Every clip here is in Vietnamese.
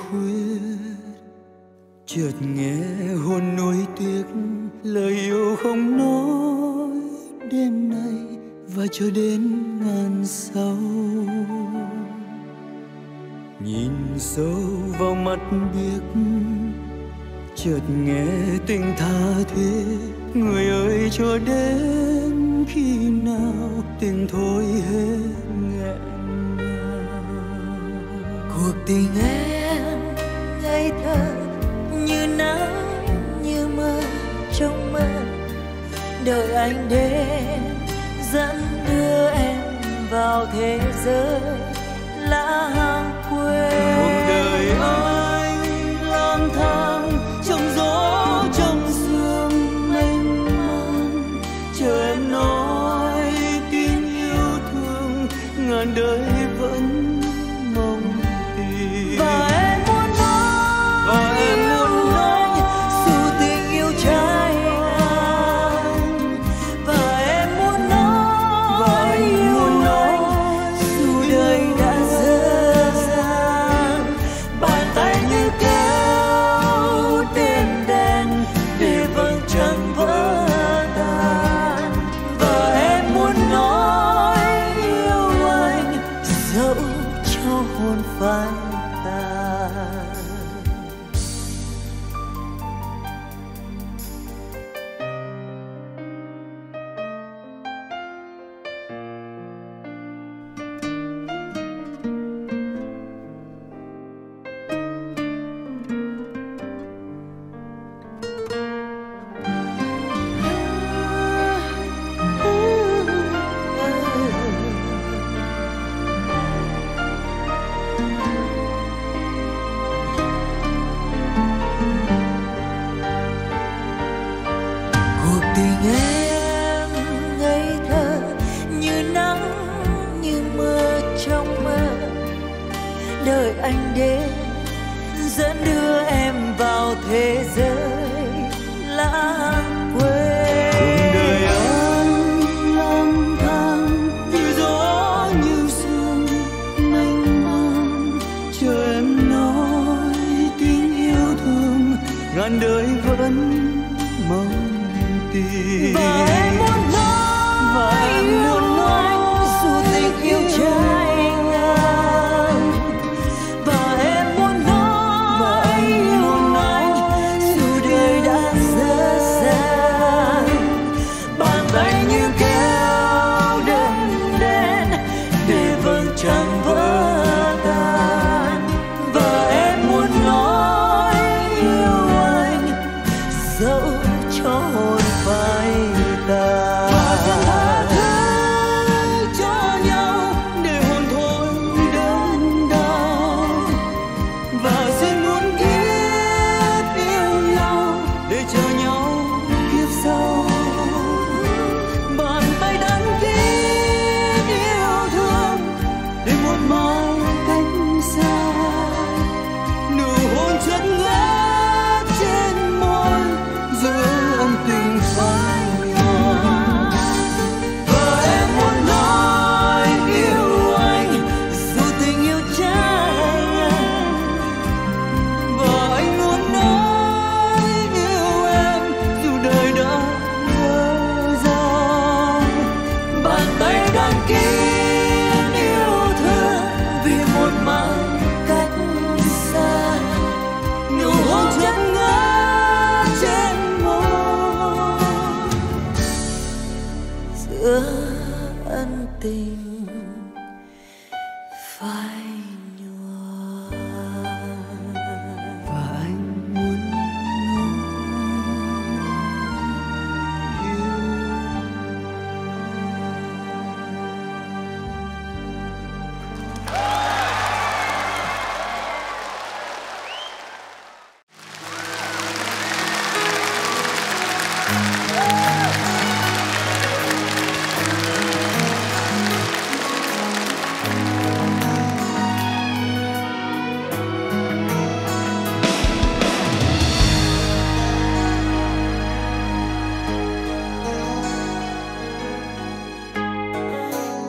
khuyết, chợt nghe hồn nuối tiếc lời yêu không nói đêm nay và cho đến ngàn sau. Nhìn sâu vào mắt biếc, chợt nghe tình tha thiết, người ơi cho đến khi nào tình thôi hết nghẹn ngào. Cuộc tình em ngây thơ như nắng như mơ trong mơ, đợi anh đến dẫn đưa em vào thế giới lá hàng quê. Cuộc đời anh lang thang trong gió trong sương mênh mang, chờ em nói tin yêu thương, ngàn đời vẫn mong tìm. Và em muốn nói dù tình yêu trái ngang. Và em muốn nói dù đời đã dở dang. Bàn tay như kéo đêm đen để vầng trăng vỡ tan. Và em muốn nói yêu anh dẫu cho hồn phai tàn. Cuộc tình em ngây thơ như nắng như mơ trong mơ, đợi anh đến dẫn đưa em vào thế giới lãng quên. Cuộc đời anh lang thang như gió như sương mênh mang, chờ em nói tiếng yêu thương, ngàn đời vẫn mong tìm. Và em muốn nói dù tình yêu trái ngang. Và em muốn nói dù đời đã dở dang. Bàn tay như kéo đêm đen để vầng trăng vỡ tan. Và em muốn nói yêu anh dẫu cho hồn phai tàn. Cho nhau để hồn thôi đớn đau, và xin muốn kiếp yêu nhau để chờ nhau kiếp sau. Bàn tay đắng kín yêu thương để một màu cách xa, nụ hôn chất ngát trên môi giữa ân tình phai nhòa. Và em muốn nói yêu anh Dù tình yêu trái ngang. và anh muốn nói yêu em dù đời đã dở dang. Bàn tay đang kín yêu thương vì một mãi cách xa, Nụ hôn chất ngát trên môi giữa ân tình phai nhòa. và anh muốn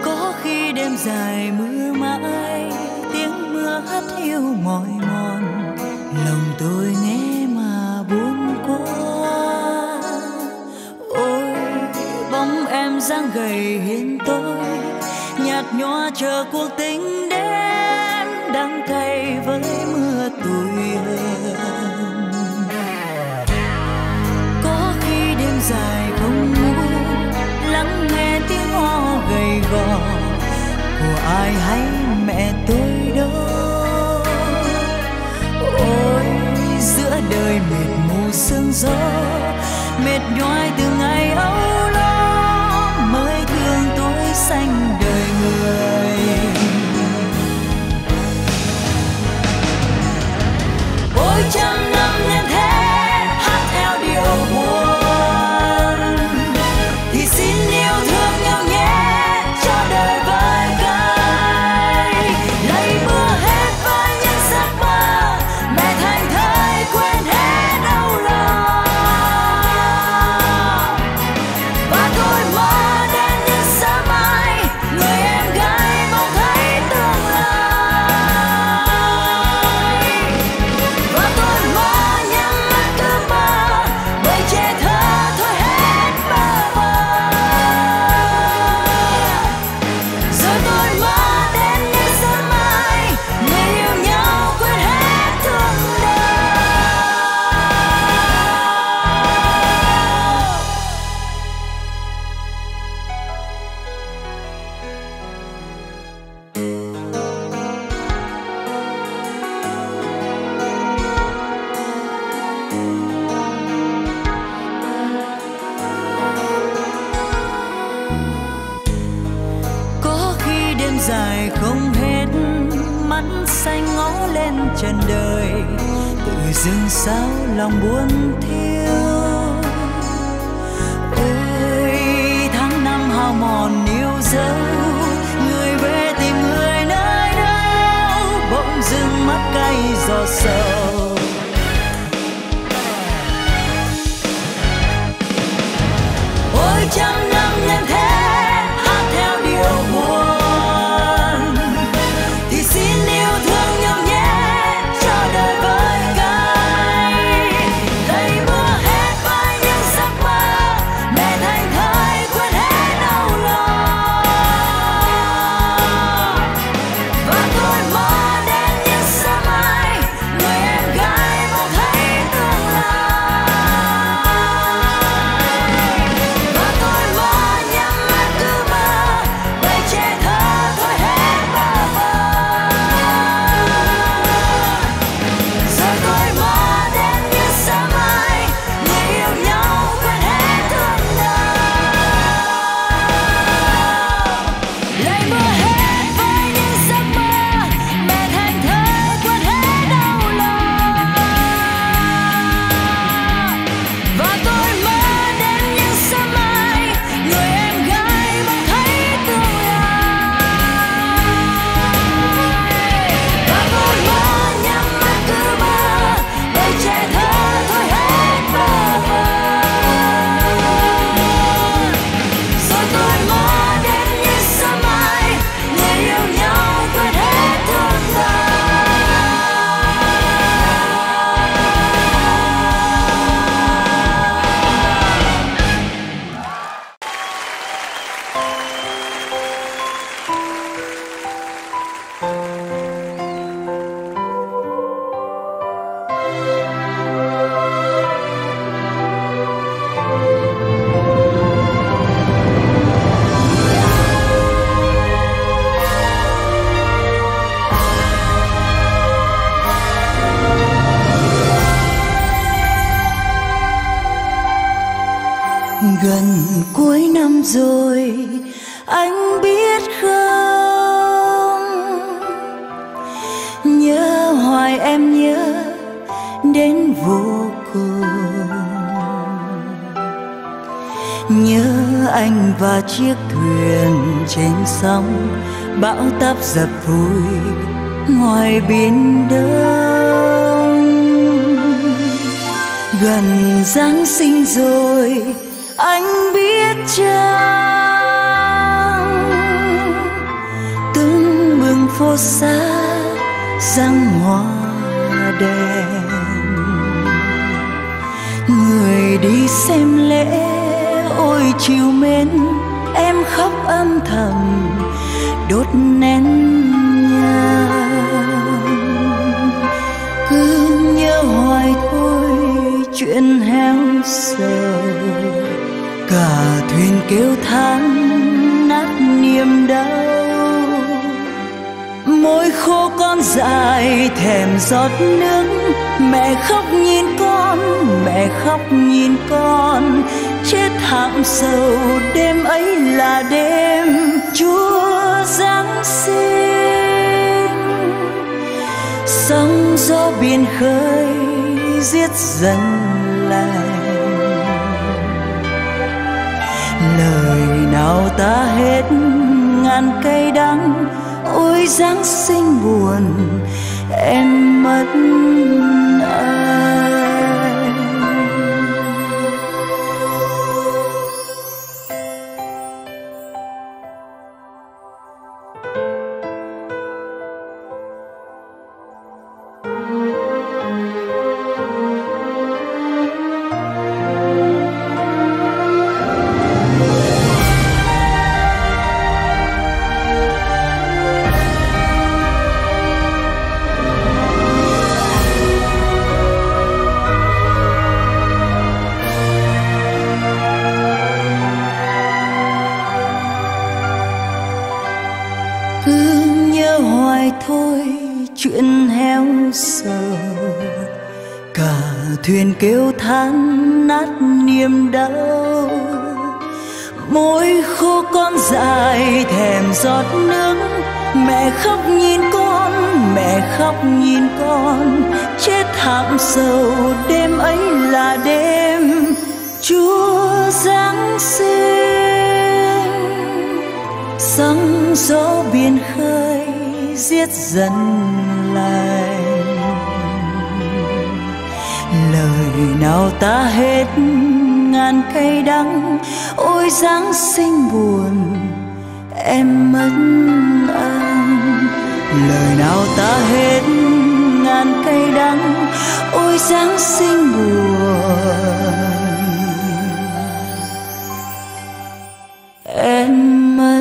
Có khi đêm dài mưa mãi, tiếng mưa hắt hiu mỏi mòn. lòng tôi nghe mà buồn quá. Ôi bóng em dáng gầy hiền tôi, nhạt nhòa chờ cuộc tình đến, đắng cay với mưa tủi hờn. Có khi đêm dài không ngủ, lắng nghe tiếng ho gầy gò của ai hay mẹ tôi đó. Ôi giữa đời mệt mù sương gió, mệt nhoài từ ngày âu lo, mới thương tôi xanh đời người. Ôi trăm năm nhân thế hát theo điệu buồn, thì xin yêu thương nhau nhé cho đời vơi cay. Lấy mưa hết với những giấc mơ, mẹ thành thơi quên hết đau lòng. Và tôi mơ đến những sớm mai, người em gái mong thấy tương lai. Và tôi mơ nhắm mắt cứ mơ, bởi trẻ thơ thôi hết bơ vơ. Rồi tôi mơ đến những sớm mai, người yêu nhau quên hết thương đau. Có khi đêm dài không hết, mắt xanh ngó lên trần đời, tự dưng sao lòng buồn thiêu. Ôi tháng năm hao mòn yêu dấu, người về tìm người nơi đâu, bỗng dưng mắt cay giọt sầu. Ôi trăm năm nhân thế hát theo điệu buồn, thì xin yêu thương nhau nhé cho đời vơi cay. Lấy mưa hết với những giấc mơ, mẹ thành thơi quên hết đau lòng. Và tôi mơ đến những sớm mai, người em gái mong thấy tương lai. Và tôi mơ nhắm mắt cứ mơ, bởi trẻ thơ thôi hết bơ vơ. Rồi tôi mơ đến những sớm mai, người yêu nhau quên hết thương đau. Lấy mưa hết với những giấc mơ, mẹ thành thơi quên hết đau lòng. Và tôi mơ đến những sớm mai, người em gái mong thấy tương lai. Và tôi mơ nhắm mắt cứ mơ, bởi trẻ thơ thôi hết bơ vơ. Rồi tôi mơ đến những sớm mai, người yêu nhau quên hết thương đau. Gần cuối năm rồi, anh biết không, nhớ hoài em nhớ đến vô cùng. Nhớ anh và chiếc thuyền trên sóng, bão táp dập vùi ngoài biển đông. Gần Giáng sinh rồi, anh biết chăng tưng bừng phố xa răng hoa đèn. đi xem lễ. Ôi chiều mến em khóc âm thầm đốt nén nhang, cứ nhớ hoài thôi chuyện héo sầu. Cả thuyền kêu than nát niềm đau, môi khô con dại thèm giọt nước. Mẹ khóc nhìn con, mẹ khóc nhìn con, chết thảm sầu. Đêm ấy là đêm Chúa Giáng sinh, sóng gió biển khơi giết dần lành. Lời nào ta hết ngàn cay đắng, ôi Giáng sinh buồn em mất ai. Chuyện héo sầu, cả thuyền kêu than nát niềm đau. Môi khô con dại thèm giọt nước. Mẹ khóc nhìn con, mẹ khóc nhìn con, chết thảm sầu. Đêm ấy là đêm Chúa Giáng sinh, sóng gió biển khơi giết dần lành. Lời nào ta hết ngàn cay đắng, ôi Giáng sinh buồn em mất anh. Lời nào ta hết ngàn cay đắng, ôi Giáng sinh buồn em mất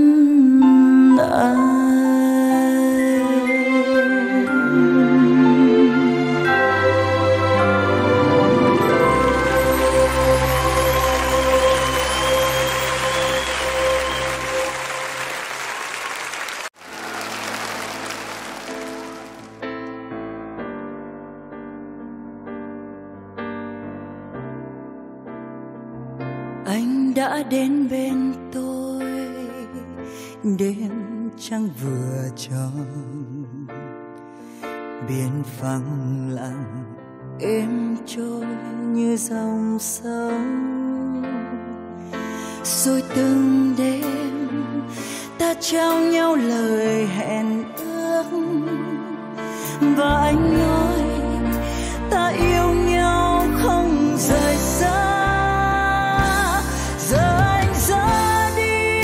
anh. Anh đã đến bên tôi, đêm trăng vừa tròn, biển phẳng lặng êm trôi như dòng sông. Rồi từng đêm ta trao nhau lời hẹn ước, và anh nói ta yêu nhau không rời xa. Giờ anh ra đi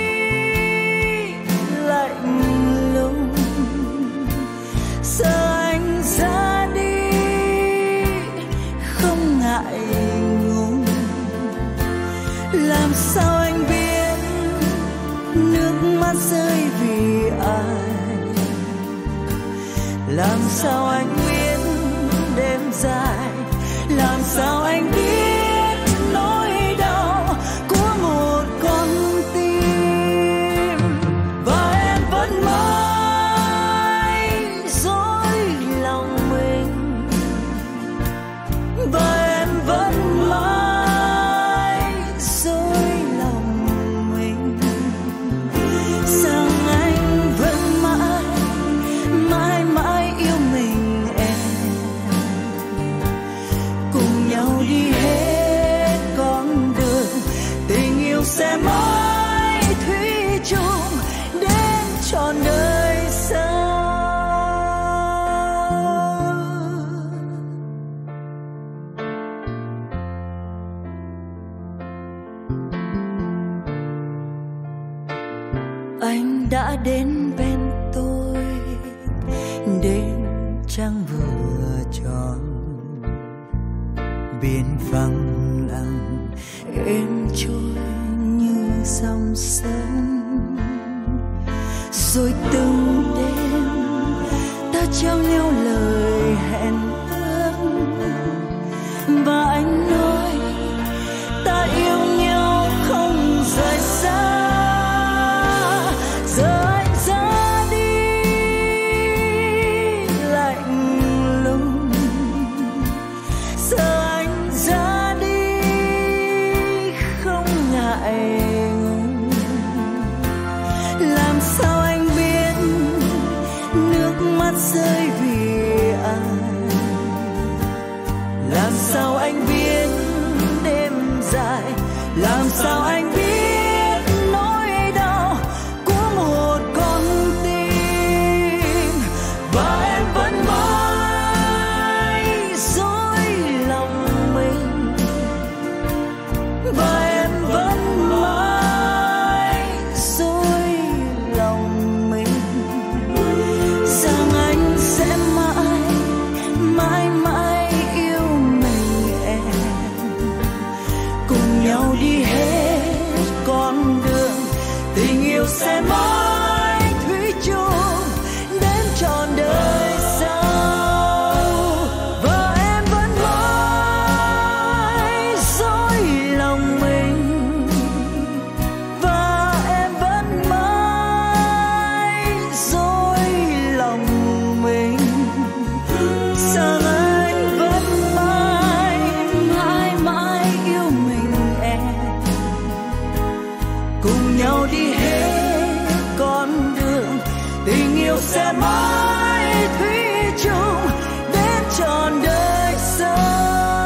lạnh lùng, giờ anh ra đi không ngại ngùng. Làm sao anh biết nước mắt rơi vì ai? Làm sao anh biết đêm dài? Làm sao anh biết sẽ mãi thủy chung đến trọn đời sau. Anh đã đến bên tôi, đêm trăng vừa tròn, biển vắng lặng êm trôi như dòng sông. Rồi từng đêm ta trao nhau lời hẹn ước, và anh nói ta yêu nhau không rời xa. Giờ anh ra đi lạnh lùng, giờ anh ra đi không ngại ngùng. Làm sao anh biết nước mắt rơi vì ai? Làm sao anh biết đêm dài? Làm sao anh biết nỗi đau của một con tim? Và em vẫn mãi dối lòng mình, và em vẫn mãi dối lòng mình, rằng anh sẽ mãi mãi mãi yêu mình em, cùng nhau đi hết con đường tình yêu sẽ mãi thủy chung đến trọn đời sau. Và em vẫn mãi dối lòng mình, và em vẫn mãi dối lòng mình, rằng anh vẫn mãi mãi mãi yêu mình em, cùng nhau đi hết con đường tình yêu sẽ mãi thủy chung đến trọn đời sau.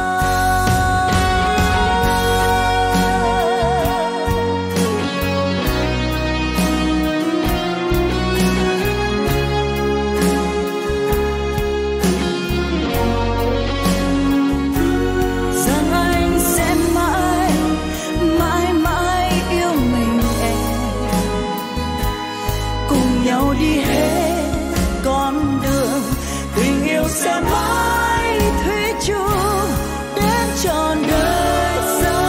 Rằng anh sẽ mãi mãi mãi yêu mình em, cùng nhau đi hết con đường tình yêu sẽ mãi thủy chung đến trọn đời sau.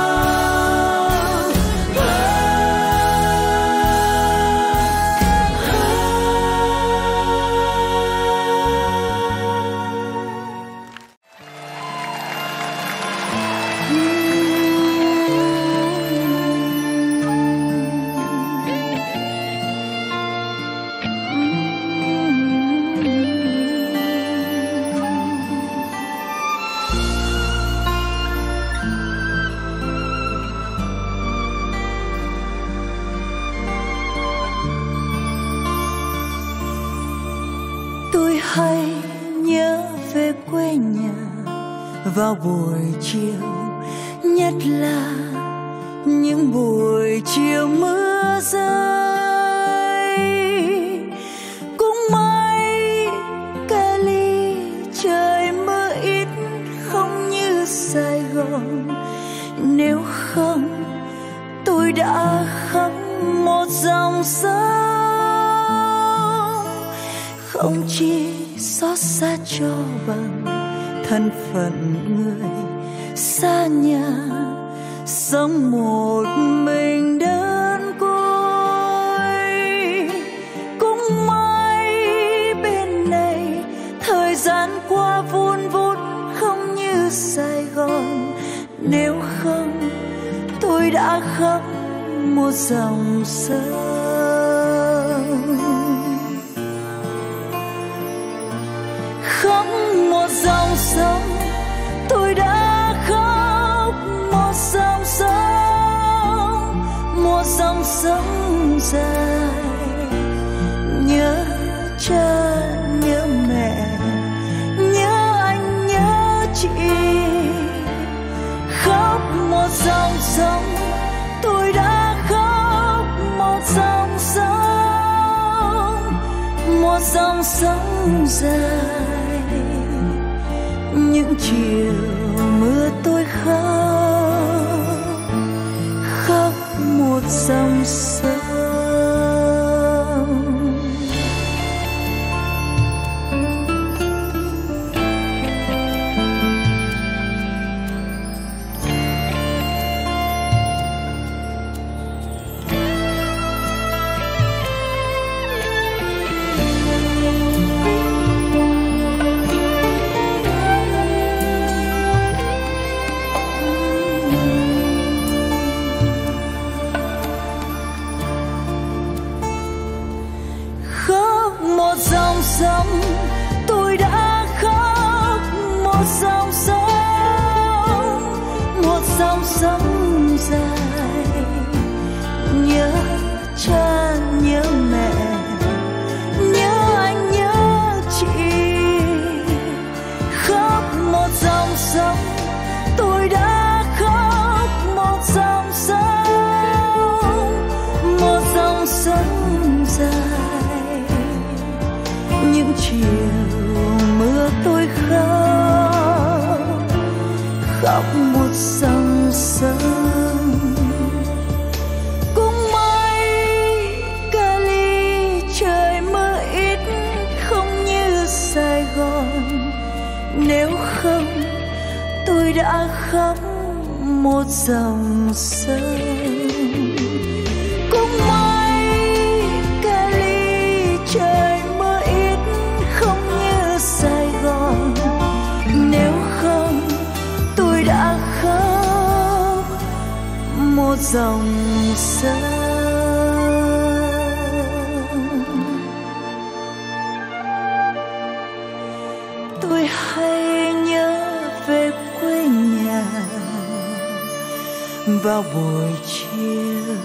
Tôi hay nhớ về quê nhà vào buổi chiều, nhất là những buổi chiều mưa rơi. Cũng may Cali trời mưa ít không như Sài Gòn, nếu không tôi đã khóc một dòng sông. Không chỉ xót xa cho bằng thân phận người xa nhà, sống một mình đơn côi. Cũng may bên này thời gian qua vun vút không như Sài Gòn, nếu không tôi đã khóc một dòng sông. Khóc một dòng sông, tôi đã khóc một dòng sông, một dòng sông dài. Nhớ cha, nhớ mẹ, nhớ anh, nhớ chị. Khóc một dòng sông, tôi đã khóc một dòng sông, một dòng sông dài. Những chiều mưa tôi khóc một dòng sông. một dòng sống dài. Nhớ cha nhớ mẹ, nhớ anh nhớ chị, khóc một dòng sống, tôi đã khóc một dòng sống dài. Những chiều mưa tôi khóc một dòng sông. Cũng may Cali trời mưa ít không như Sài Gòn, nếu không tôi đã khóc một dòng sông. Cũng may Cali trời mưa ít không như Sài Gòn, nếu không tôi đã khóc một dòng sông. Tôi hay nhớ về quê nhà vào buổi chiều.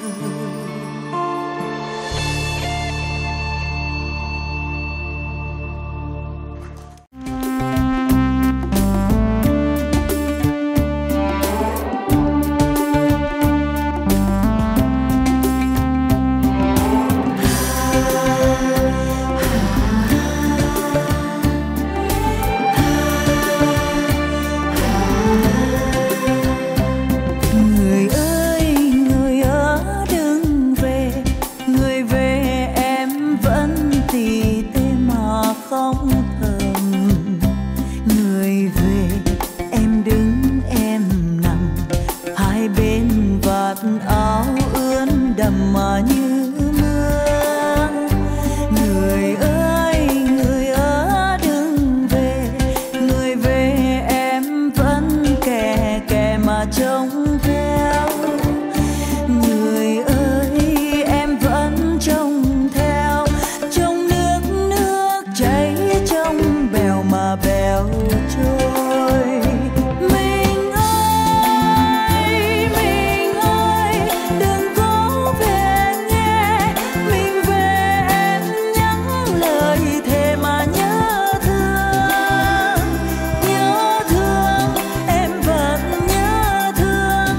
thương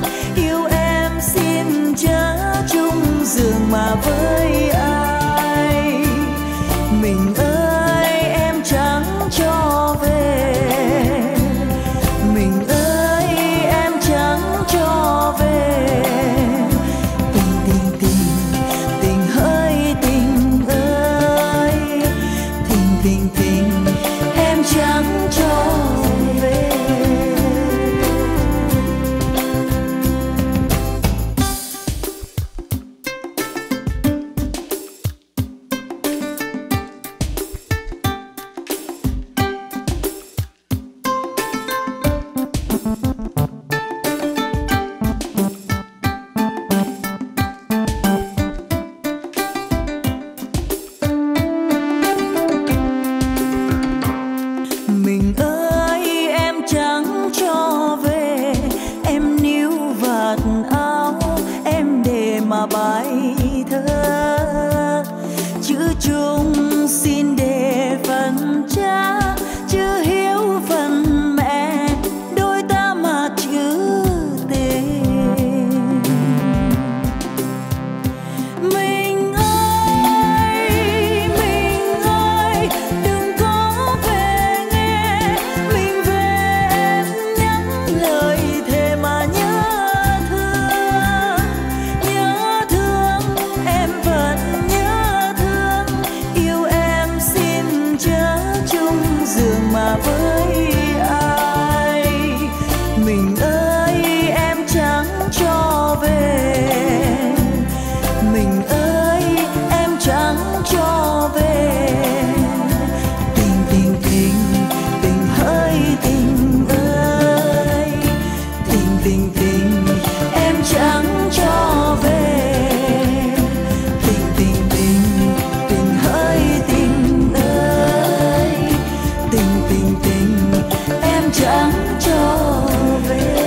chẳng trở về.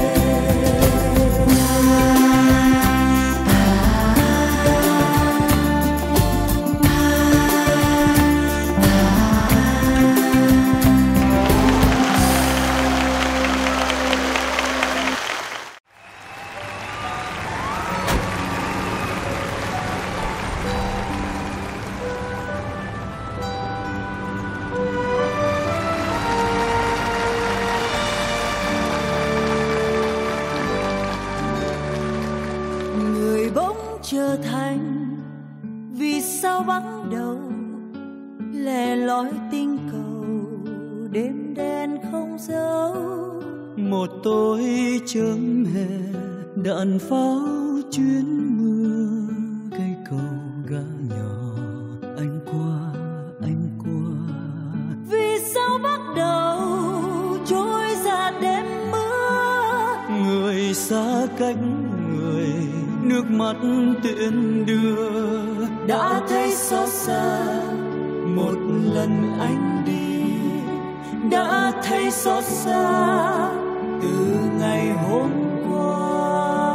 Trở thành vì sao bắt đầu lẻ loi tình cầu, đêm đen không dấu. Một tối chớm hè đạn pháo chuyến mưa, cây cầu gã nhỏ anh qua anh qua. Vì sao bắt đầu trôi ra đêm mưa, người xa cách người nước mắt tiễn đưa. Đã thấy xót xa một lần anh đi, đã thấy xót xa từ ngày hôm qua.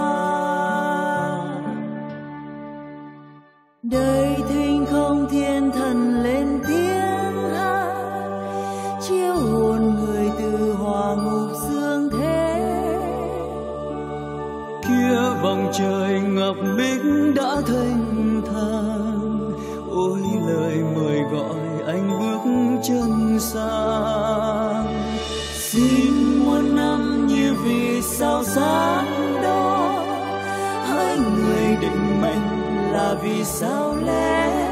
Đời thinh không thiên thần lên tiếng hát, chiếu hồn người từ hỏa ngục dương thế. Kia vòng trời ngọc bích đã thanh thang, ôi lời mời gọi anh bước chân sang. Xin muôn năm như vì sao sáng đó, hỡi người định mệnh là vì sao lẽ.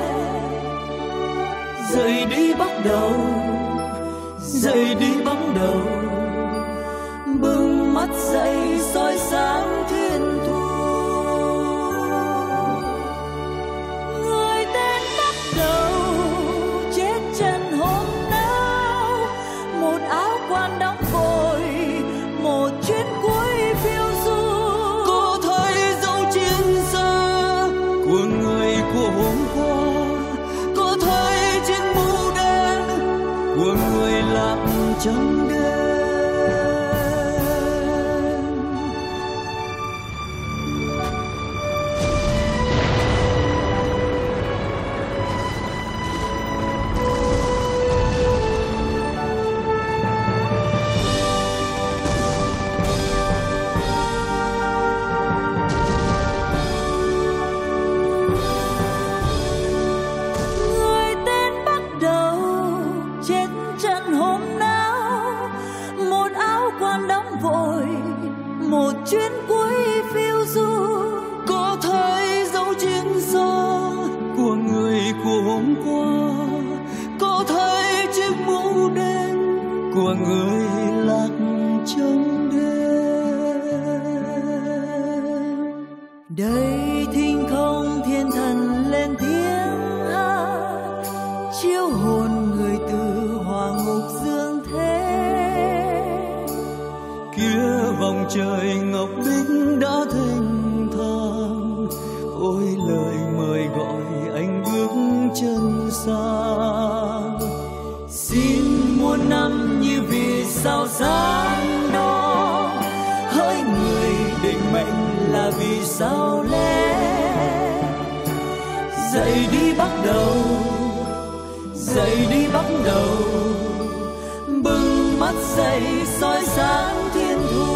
Dậy đi bắt đầu, dậy đi bắt đầu, bừng mắt dậy soi sáng thiên thu. Người tên bắt đầu chết chân hôm nào, một áo quan đóng vội, một chuyến cuối phiêu du. Có thấy dấu chiến xa của người của hôm qua, có thấy chiếc mũ đen của người lạc trong đêm. Một chuyến cuối phiêu du, có thấy dấu chiến xa của người của hôm qua, có thấy chiếc mũ đen của người lạc trong đêm. Đây thinh không thiên thần lên tiếng hát, chiếu hồn người từ hỏa ngục dương thế. Kia vòng trời ngọc bích đã thanh thang, ôi lời mời gọi anh bước chân sang. Xin muôn năm như vì sao sáng đó, hỡi người định mệnh là vì sao lẽ. Dậy đi bắt đầu, dậy đi bắt đầu, bừng mắt dậy soi sáng thiên thu.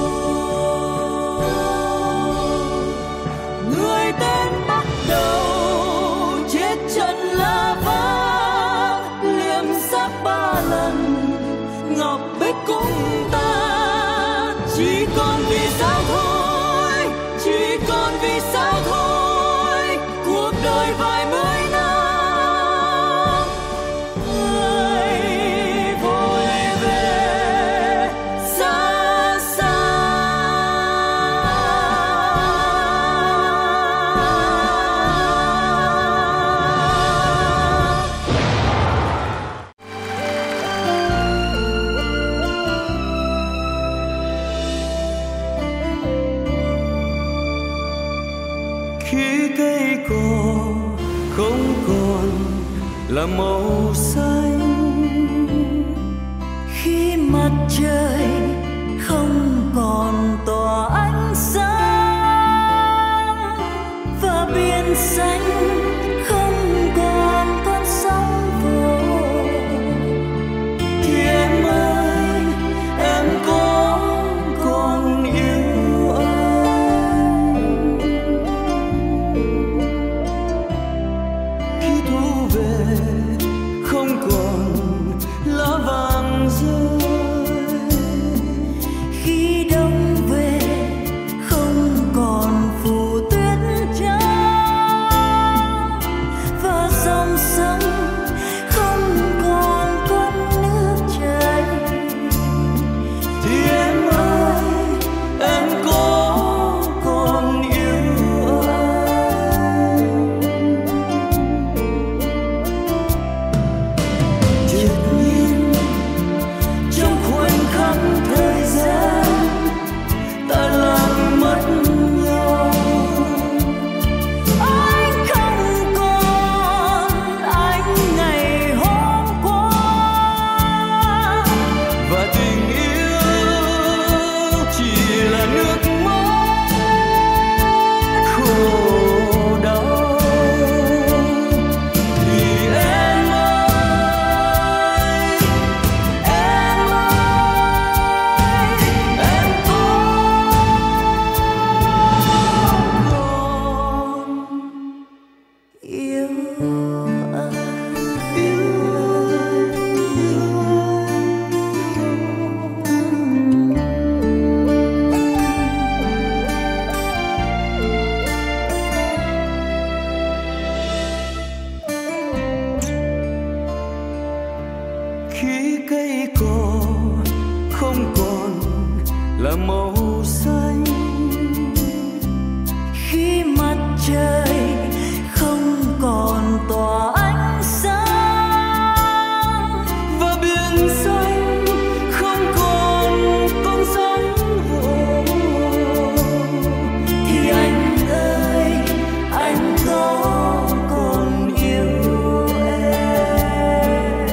Người tên bắt đầu chết chân là vang, liệm xác 3 lần ngọc bích cũng ta. Chỉ còn vì sao thôi, chỉ còn vì sao thôi, cuộc đời vài mươi năm người vội về xa xa. Khi cây cỏ không còn là màu xanh, Khi mặt trời không còn là màu xanh. Khi mặt trời không còn tỏa ánh sáng và biển xanh không còn con sóng vỗ, thì anh ơi, anh có còn yêu em?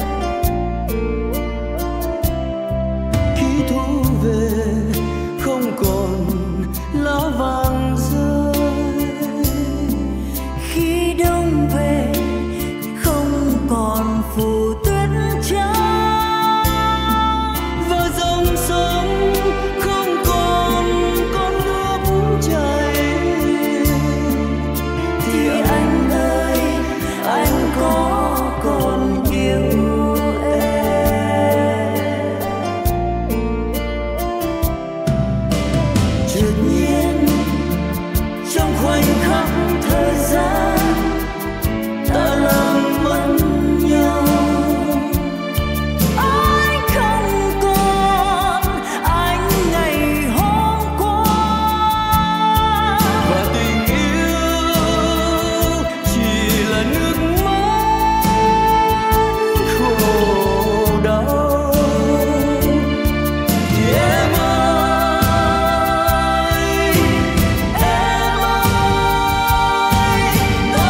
khi thu về không còn lá vàng rơi, khi đông về không còn phủ tuyết trắng và dòng sông không còn con nước chảy, thì anh ơi, anh có còn yêu em? chợt nhiên trong khoảnh khắc thời gian ta làm mất nhau. Anh không còn anh ngày hôm qua, Và tình yêu chỉ là nước mắt khổ đau. Thì em ơi, ta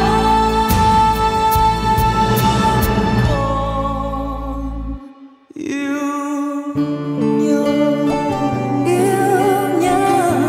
vẫn còn yêu nhau. yêu nhau,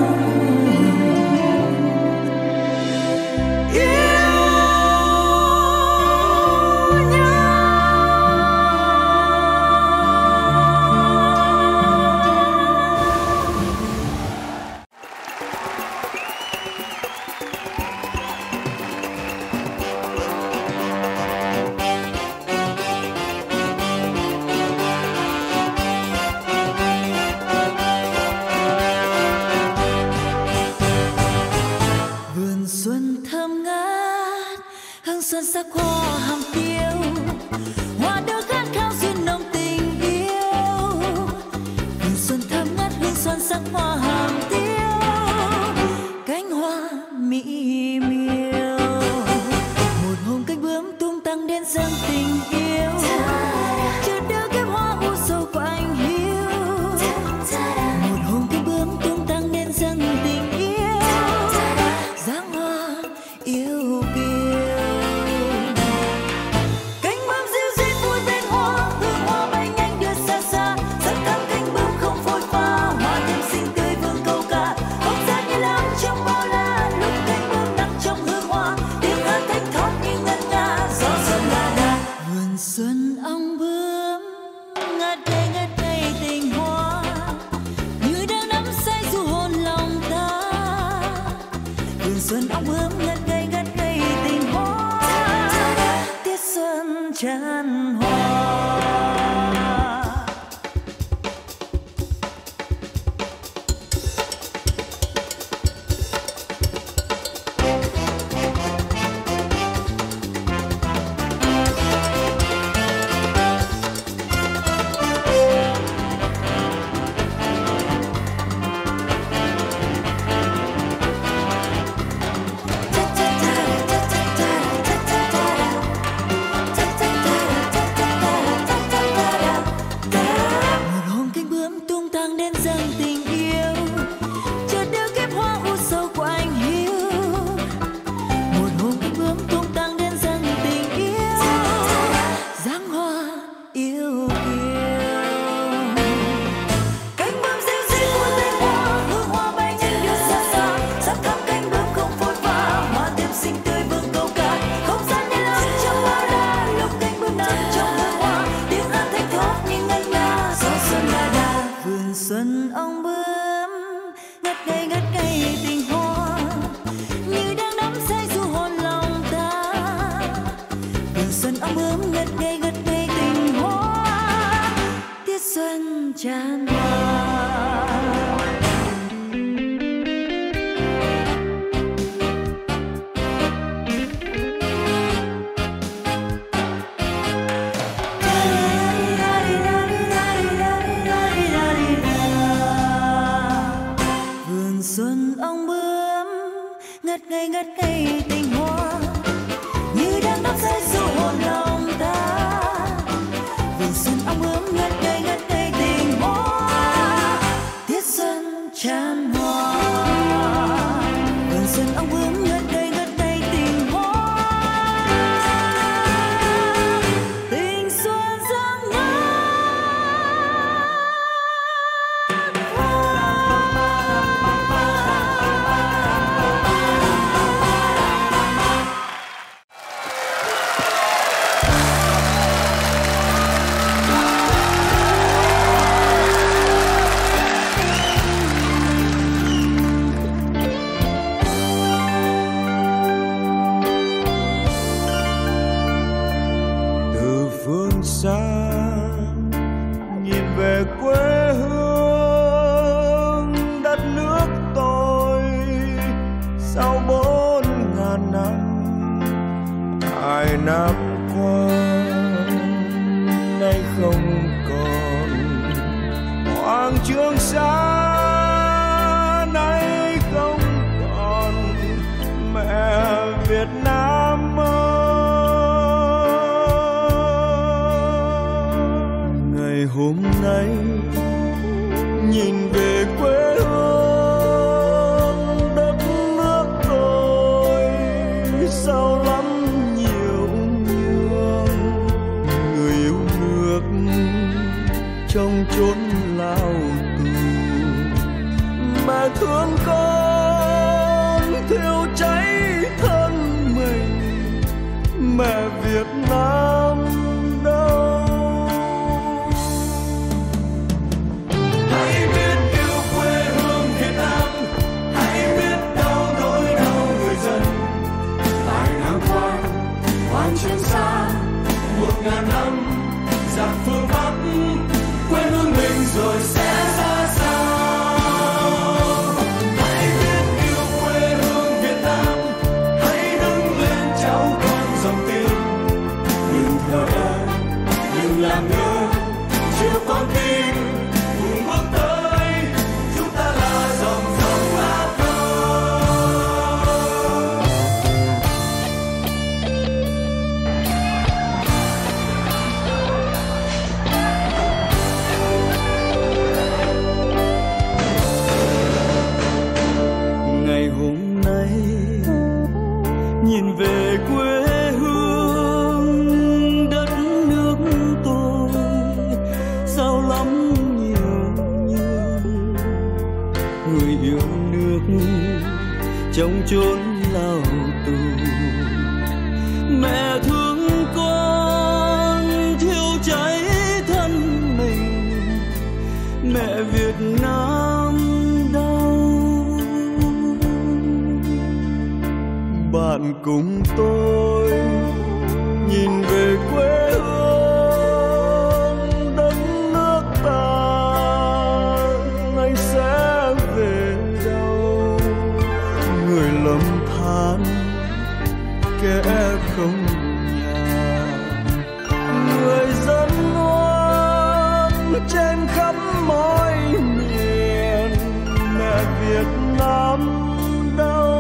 vườn xuân thơm ngát, hương xuân sắc hoa hàm tiêu, hoa đỡ khát khao duyên nồng tình yêu. Vườn xuân thơm ngát, hương xuân sắc hoa hàm tiêu, cánh hoa mỹ miều. Một hôm cánh bướm tung tăng đến dâng tình yêu, chợt đỡ kiếp hoa u sầu của anh hiu. Một hôm cánh bướm tung tăng đến dâng tình yêu, dáng hoa yêu kiều. Cánh bướm dịu dịu vui bên hoa, hương hoa bay nhanh đưa xa xa. Rất thắm cánh bướm không phôi pha, hoa thêm xinh tươi vương câu ca. Không gian như lắm trong bao la, lúc cánh bướm nằm trong hương hoa. Tiếng hát thanh thoát như ngân nga, gió xuân la la. Vườn xuân ong bướm ngát ngây tình hoa, như đang nắm say du hồn lòng ta. Vườn xuân ong bướm ngát ngây tình hoa, tiết xuân tràn hoa. Một hôm cánh bướm tung tăng đến dâng tình yêu, chợt đeo kiếp hoa u sầu của anh hiu. Một hôm cánh bướm tung tăng đến dâng tình yêu, dáng hoa yêu kiều. Cánh bướm dịu dịu vui bên hoa, hương hoa bay nhanh đưa xa xa. Sắc thắm cánh bướm không phôi pha, hoa thêm xinh tươi vương câu ca. Không gian như lắm trong bao la, lúc cánh bướm nằm trong hương hoa. Tiếng hát thanh thoát như ngân nga, gió xuân la la. Vườn xuân ong bướm ngát ngây tình hoa, như đang nắm say du hồn lòng ta. Vườn xuân ong bướm ngát ngây tình hoa, tiết xuân tràn hoa. ngất ngây tình hoa như đang đắm say du hồn lòng ta. Vườn xuân ong bướm ngất ngây tình hoa tiết xuân tràn hoa. Vườn xuân ong bướm ngất ngây tình hoa tình xuân dâng ngát năm qua nay không còn Hoàng Trường Sa nay không còn mẹ Việt Nam ơi. Ngày hôm nay nhìn về quê hương đất nước tôi sao lắm trong chốn lao tù. Mẹ thương con thiêu cháy thân mình, mẹ Việt Nam đâu. Hãy biết yêu quê hương Việt Nam, hãy biết đau nỗi đau người dân. Vài năm qua Hoàng Trường Sa 1000 năm giặc phương Bắc, quê hương mình rồi sẽ ra sao. Hãy biết yêu quê hương Việt Nam, hãy đứng lên cháu con dòng tin. Đừng thờ ơ, đừng làm ngơ, chiều con tim cùng bước tới. Chúng ta là dòng sông lá cờ. Nhìn về quê hương đất nước tôi sao lắm nhiều người yêu nước trong chốn lao tù. Mẹ thương con thiêu cháy thân mình, mẹ Việt Nam đau. Bạn cùng tôi nhìn về quê hương đất nước ta, anh sẽ về đâu? Người lầm than kẻ không nhà, người dân ngoan trên khắp mọi miền, mẹ Việt Nam đâu?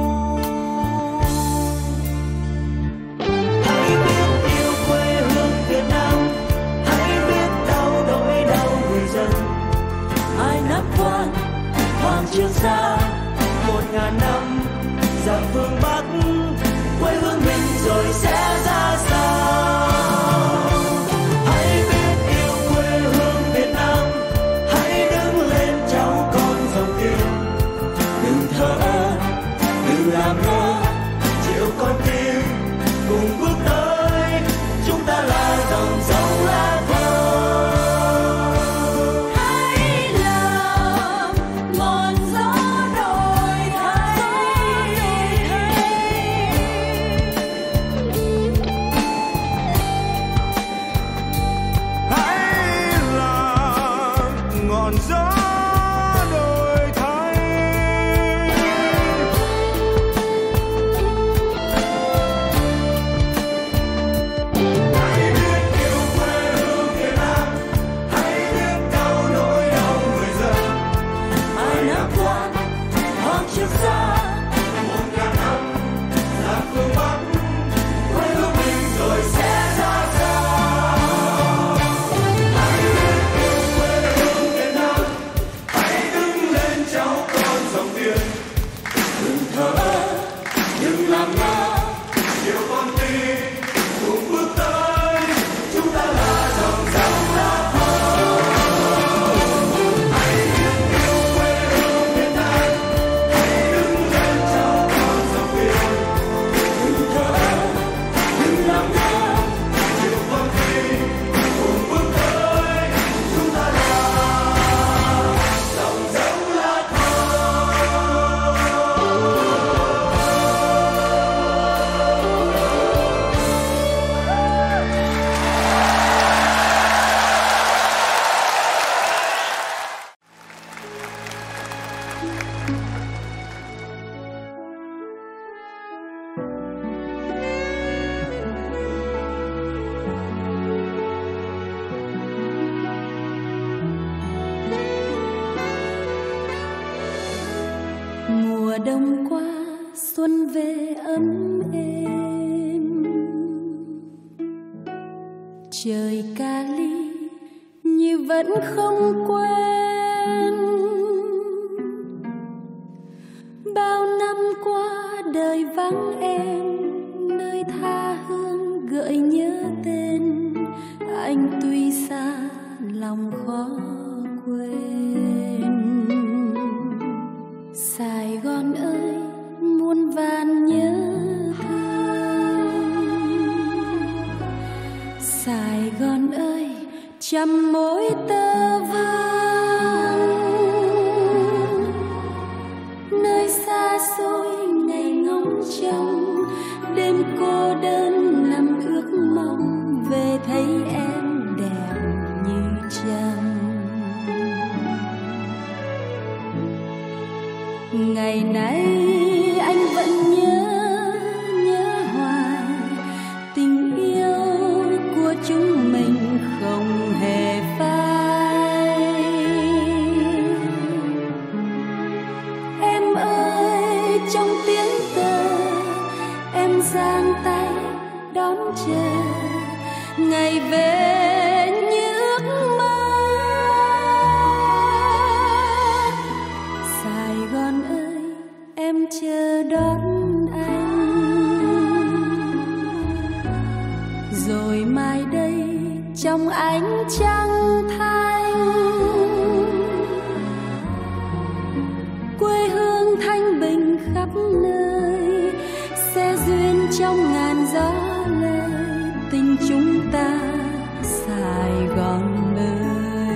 Hoàng Trường Sa 1000 năm giặc phương Bắc, quê hương mình rồi sẽ ra sao. Hãy biết yêu quê hương Việt Nam, hãy đứng lên cháu con dòng tin. Đừng thờ ơ, đừng làm ngơ, chịu con tim cùng bước tới. Chúng ta là dòng sông lá cờ. Hãy đông qua xuân về ấm êm, trời Cali như vẫn không quen. Bao năm qua đời vắng em, nơi tha hương gợi nhớ tên anh, tuy xa lòng khó quên. Sài Gòn ơi muôn vàn nhớ thương, Sài Gòn ơi trăm mối tơ vương, nơi xa xôi ngày ngóng trông, đêm cô đơn nằm ước mong về thấy em đẹp như trăng. Ngày nay anh vẫn nhớ hoài, tình yêu của chúng mình không hề phai. Em ơi trong tiếng tơ, em giang tay đón chờ ngày về như ước mơ. Sài Gòn ơi em chờ đón anh, rồi mai đây trong ánh trăng thanh, quê hương thanh bình khắp nơi, sẽ duyên trong ngàn gió lời, tình chúng ta Sài Gòn ơi.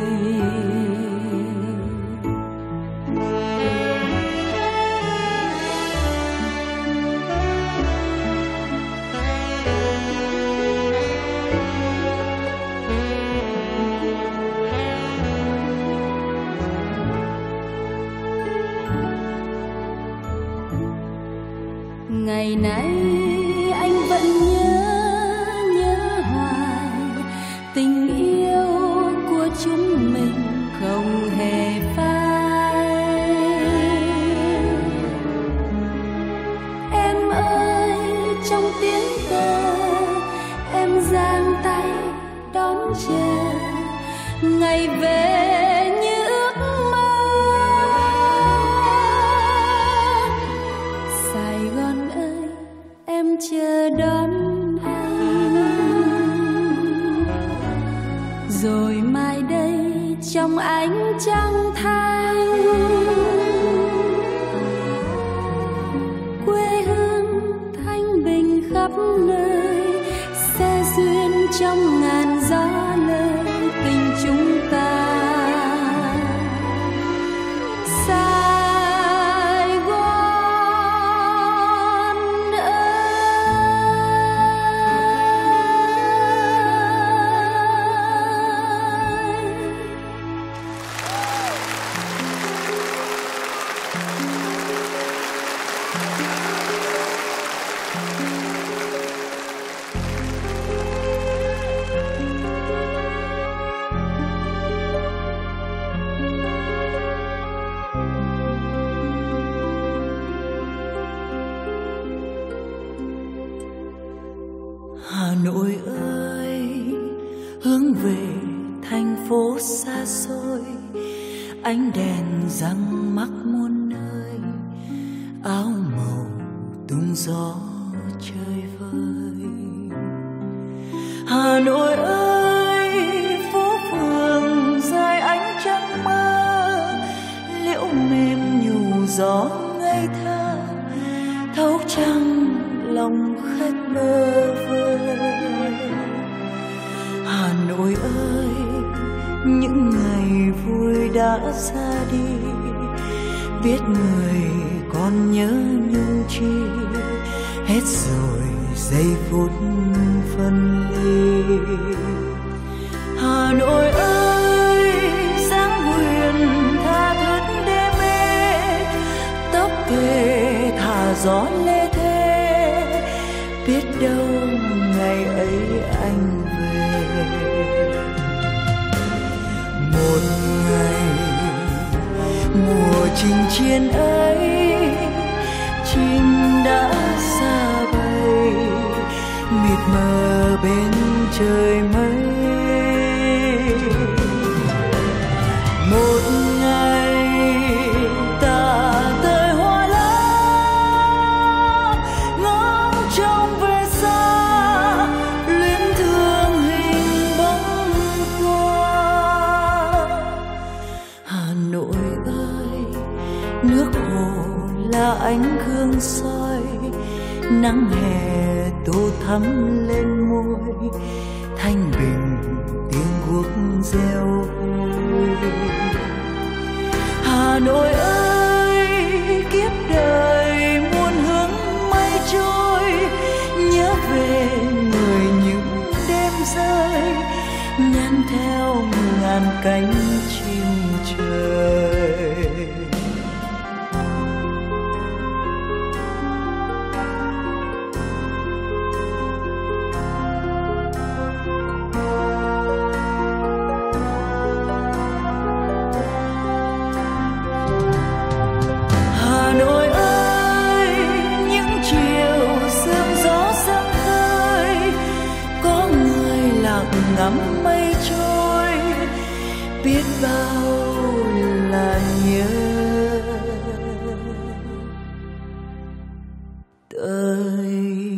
Ngày nay anh vẫn nhớ hoài, tình yêu của chúng mình không hề phai. Em ơi trong tiếng tơ, em giang tay đón chờ ngày về như ước mơ. Sài Gòn ơi em chờ đón anh, rồi mai đây trong ánh trăng thanh, quê hương thanh bình khắp nơi, sẽ duyên trong ngàn gió lời, tình chúng ta Sài Gòn ơi. Hà Nội ơi hướng về thành phố xa xôi, ánh đèn răng mắc muôn nơi, áo màu tung gió chơi vơi. Hà Nội ơi phố phường dài ánh trăng mơ, liễu mềm nhủ gió ngây thơ, thấu trăng lòng khách bơ vơ. Hà Nội ơi những ngày vui đã ra đi, biết người còn nhớ nhung chi, hết rồi giây phút phân ly. Hà Nội ơi dáng huyền tha thướt đê mê, tóc kề thả gió lê thê, biết đâu ngày ấy anh về. Một ngày mùa chinh chiến ấy đã xa bay, mịt mờ bên trời mây. Một ngày ta tới hoa lá, ngóng trông về xa, luyến thương hình bóng qua. Hà Nội ơi, nước hồ là ánh gương soi, nắng hè tô thắm lên môi, thanh bình tiếng guốc reo vui. Hà Nội ơi, kiếp đời muôn hướng mây trôi, nhớ về người những đêm rơi, nhắn theo ngàn cánh chim trời. Ngắm mây trôi, biết bao là nhớ tới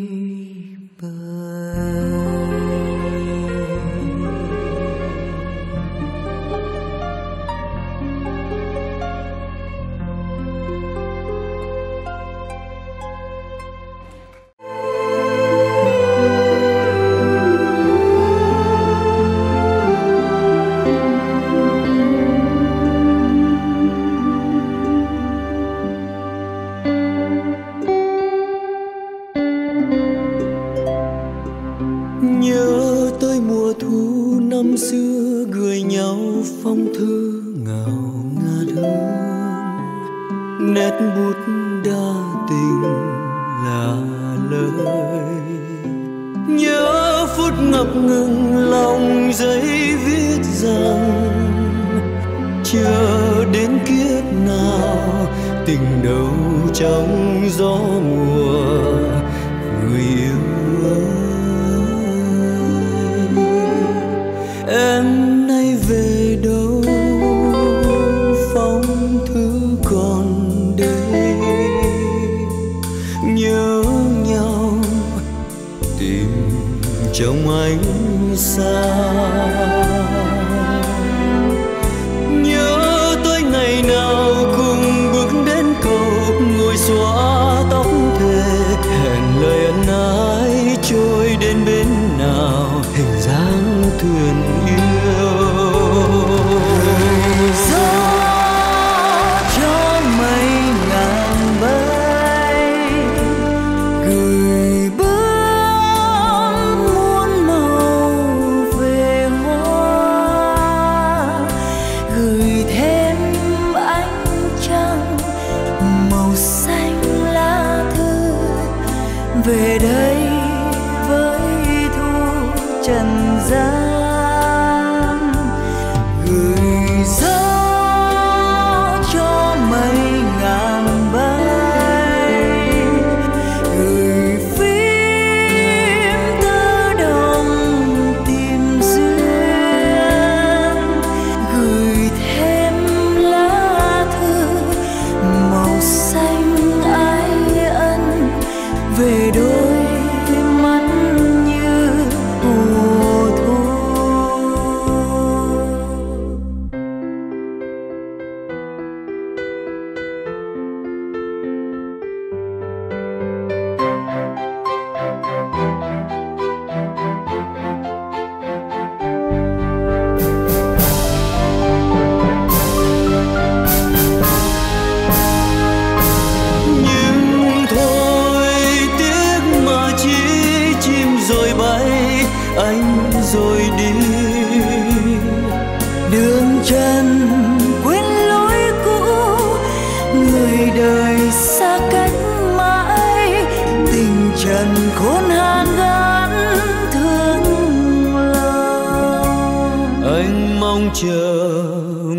chờ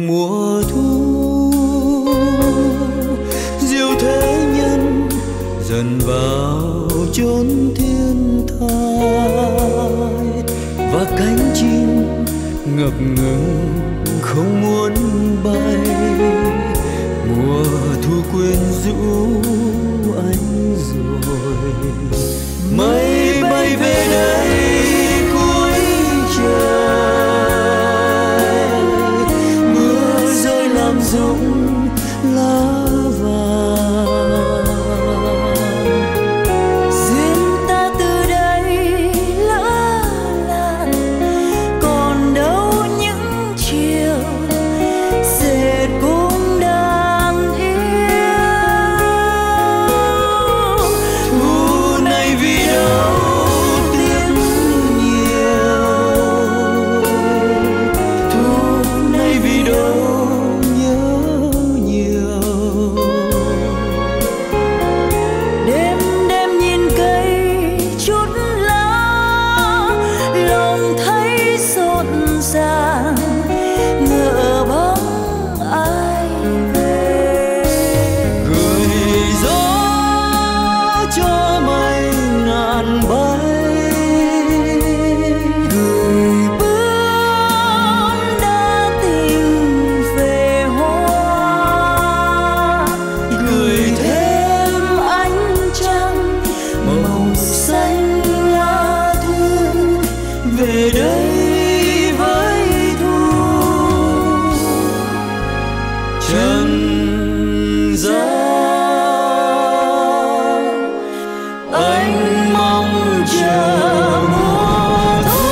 mùa thu diệu thế nhân giờ dần vào chốn thiên thai và cánh chim ngập ngừng không muốn bay. Mùa thu quyến rũ anh rồi, mây bay về đây cuối trời, mưa rơi làm rụng lá vàng. Duyên ta từ đây lỡ làng, còn đâu những chiều dệt cung đàn yêu. Thu này vì đâu tiếc nhiều, thu này vì đâu nhớ nhiều. Đêm đêm nhìn cây chút lá, lòng thấy rộn ràng, ngỡ bóng ai về. Gửi gió cho mây ngàn bay, Gửi bướm đã tình về hoa, gửi thêm ánh trăng màu xanh lá thư về đây với thu. Trần gian anh mong chờ mùa thu.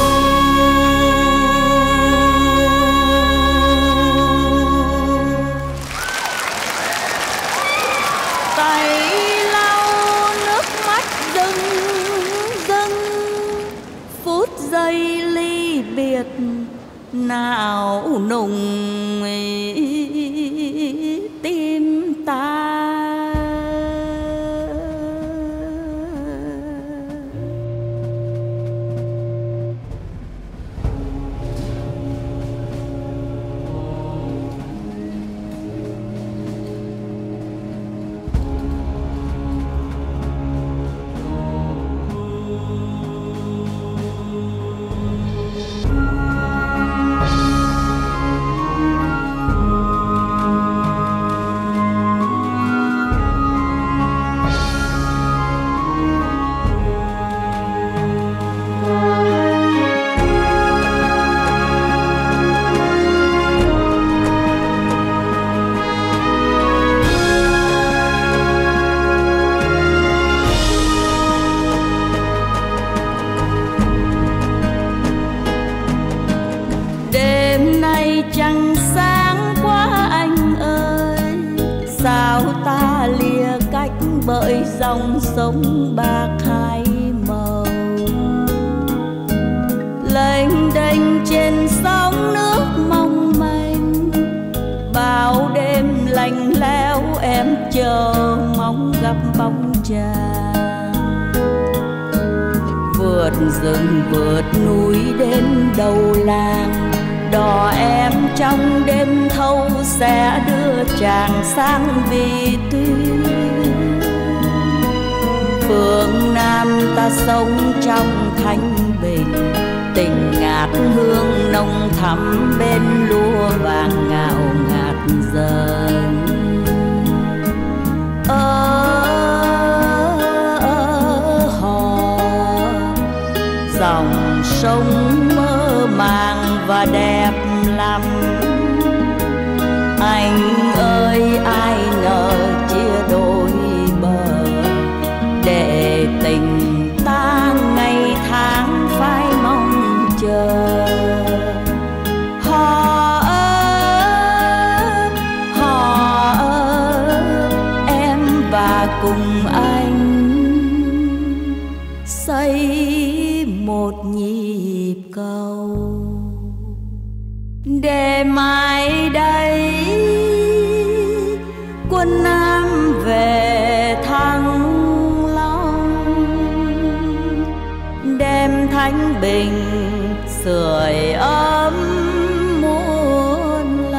tay lau nước mắt rưng rưng, phút giây ly biệt nào nùng tim ta. Đêm nay trăng sáng quá anh ơi, sao ta lìa cách bởi dòng sông bạc hai màu. Lênh đênh trên sóng nước mong manh, bao đêm lạnh lẽo em chờ mong gặp bóng chàng. Vượt rừng vượt núi đến đầu làng, đò em trong đêm thâu sẽ đưa chàng sang Vị Tuyên. Phương Nam ta sống trong thanh bình, tình ngát hương nồng thắm bên lúa vàng ngào ngạt dần. Hò dòng sông mơ màng và đẹp lắm. Anh ơi ai ngờ chia đôi bờ, để tình ta ngày tháng phải mong chờ. Hò em và cùng anh xây một nhịp cầu, để mai đây quân Nam về Thăng Long, đem thanh bình sưởi ấm muôn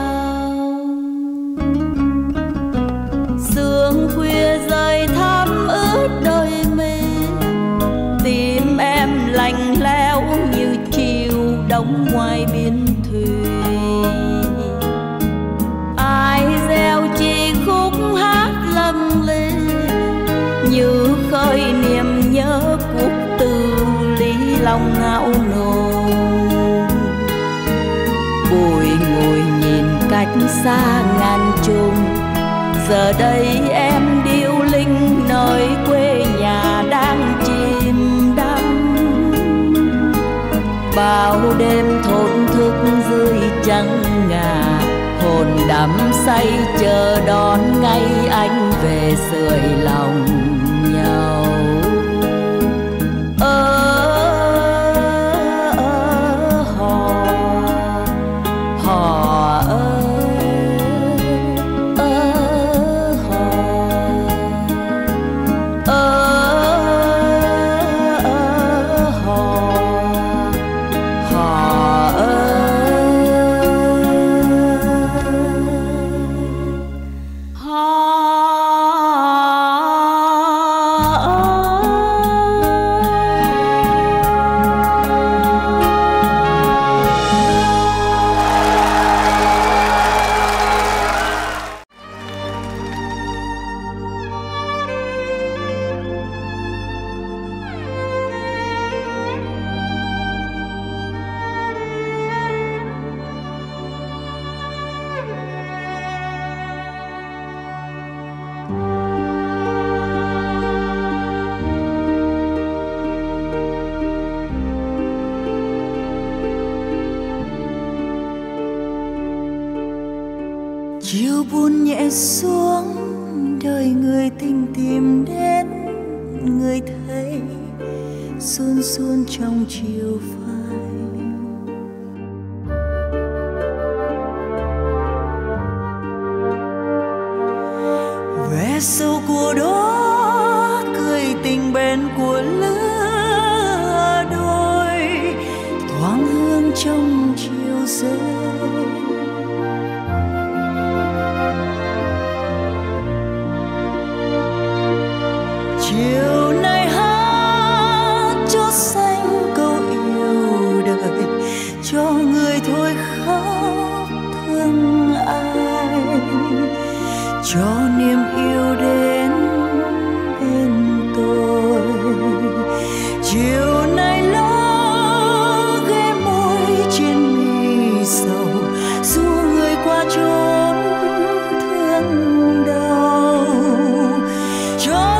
lòng. Sương khuya rơi thắm ướt xa ngàn trùng. Giờ đây em điêu linh nơi quê nhà đang chìm đắm. Bao đêm thổn thức dưới trăng ngà, hồn đắm say chờ đón ngày anh về sưởi lòng nhau. Chiều buồn nhẹ xuống, đời người tình tìm đến, người thấy xuân xuân trong chiều phai. Vẻ sâu của đó cười tình bên của lứa đôi, thoáng hương trong chiều rơi. Chiều nay hát cho xanh câu yêu đời, cho người thôi khóc thương ai, cho niềm yêu đến bên tôi. Chiều nay lỡ ghé môi trên mi sầu, dù người qua chốn thương đau, cho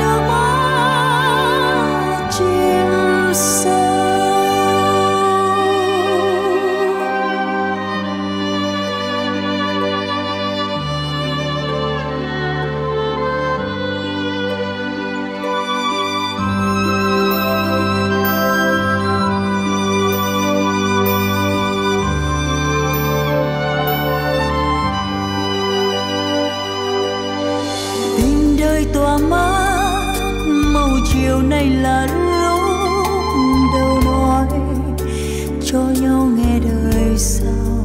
tỏa mát màu chiều nay là lúc đầu nói cho nhau nghe đời sau.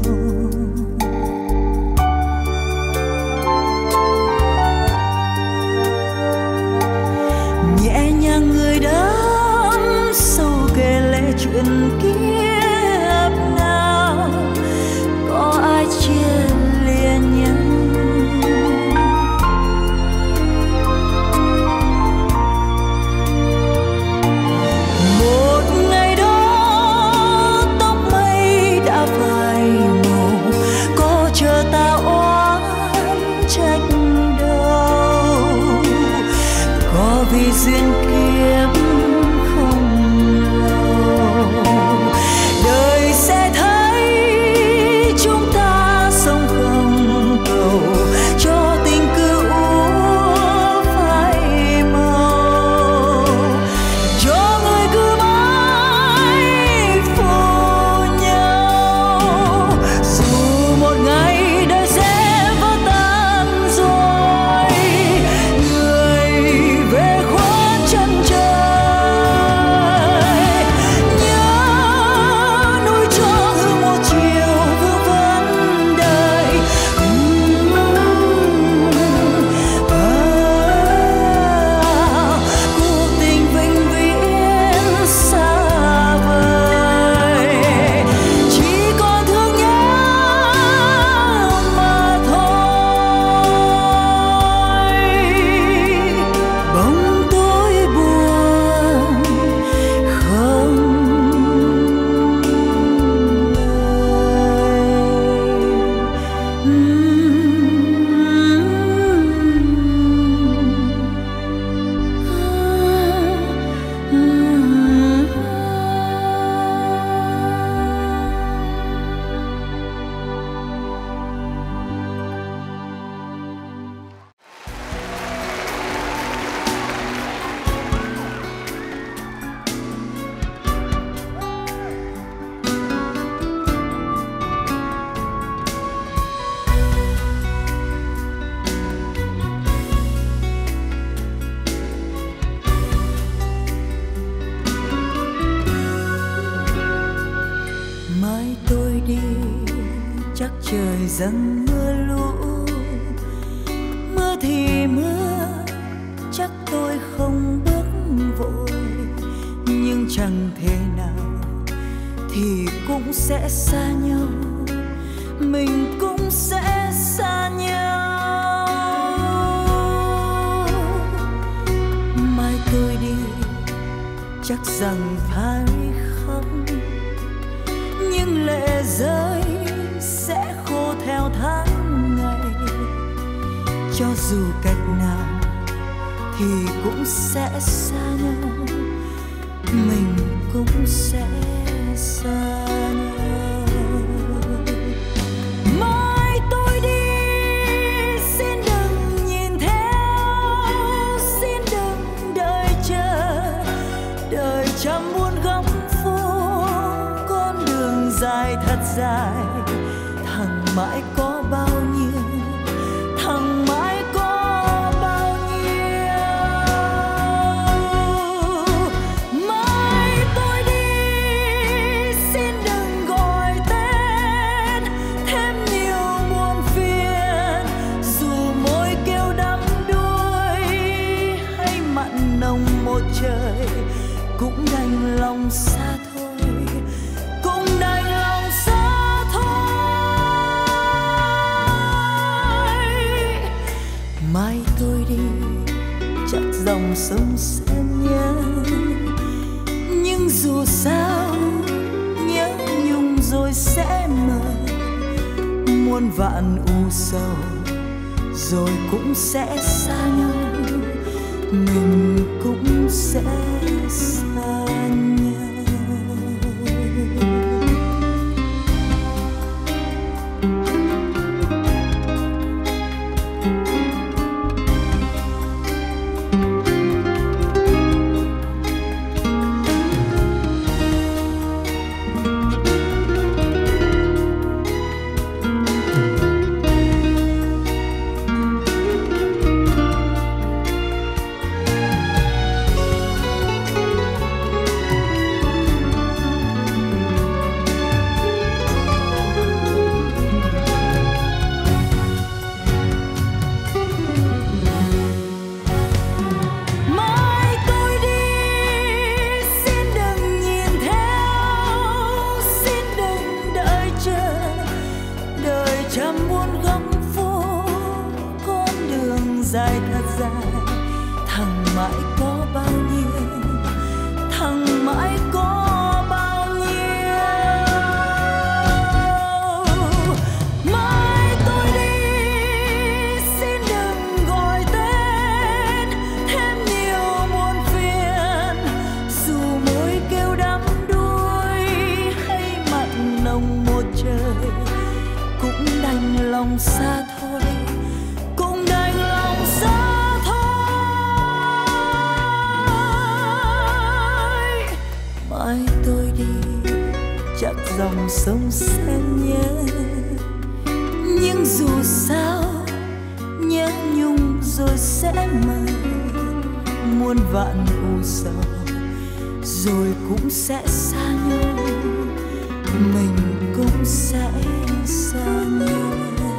Nhẹ nhàng người đắm sâu kể lệ chuyện kiếp nào, có ai chia lìa nhau. Vì duyên kiếp không lâu, đời sẽ thấy chúng ta sống không cầu, cho tình cứ úa phai màu, cho người cứ mãi phụ nhau. Dù một ngày đời sẽ vỡ tan rồi, người về khuất dâng mưa lũ. Mưa thì mưa, chắc tôi không bước vội, nhưng chẳng thể nào thì cũng sẽ xa nhau, mình cũng sẽ xa nhau. Mai tôi đi chắc rằng phải khóc, nhưng lệ rơi sẽ khô theo tháng ngày. Cho dù cách nào thì cũng sẽ xa nhau, mình cũng sẽ xa nhau. Mai tôi đi xin đừng nhìn theo, xin đừng đợi chờ, đời trăm muôn góc phố, con đường dài thật dài. Thằng mãi có bao nhiêu, thằng mãi có bao nhiêu. Mai tôi đi xin đừng gọi tên thêm nhiều muộn phiền, dù môi kêu đắm đuối hay mặn nồng một trời, cũng đành lòng xa thôi, cũng đành lòng xa thôi. Mai tôi đi chắc dòng sông sẽ nhớ, nhưng dù sao nhớ nhung rồi sẽ mờ. Muôn vạn u sầu rồi cũng sẽ xa nhau, mình cũng sẽ xa nhau. Dài thật dài, thằng mãi có bao nhiêu, thằng mãi có bao nhiêu. Mai tôi đi xin đừng gọi tên thêm nhiều muộn phiền, dù môi kêu đắm đuối hay mặn nồng một trời, cũng đành lòng xa thôi, cũng đành lòng xa thôi. Mai tôi đi chắc dòng sông sẽ nhớ, nhưng dù sao nhớ nhung rồi sẽ mờ. Muôn vạn u sầu rồi cũng sẽ xa nhau, mình cũng sẽ xa nhau.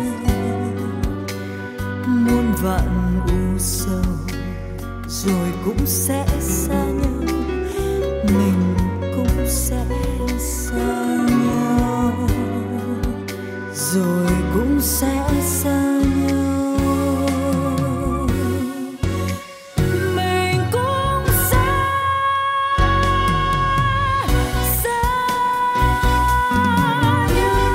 Muôn vạn u sầu rồi cũng sẽ xa nhau, mình cũng sẽ xa nhau, rồi cũng sẽ xa nhau. Mình cũng sẽ xa nhau.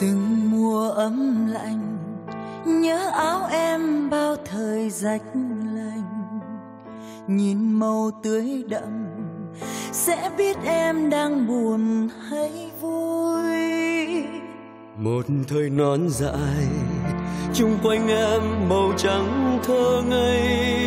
Từng mùa ấm lạnh nhớ áo em bao thời rách lành, nhìn màu tươi đậm sẽ biết em đang buồn hay vui. Một thời non dại chung quanh em màu trắng thơ ngây,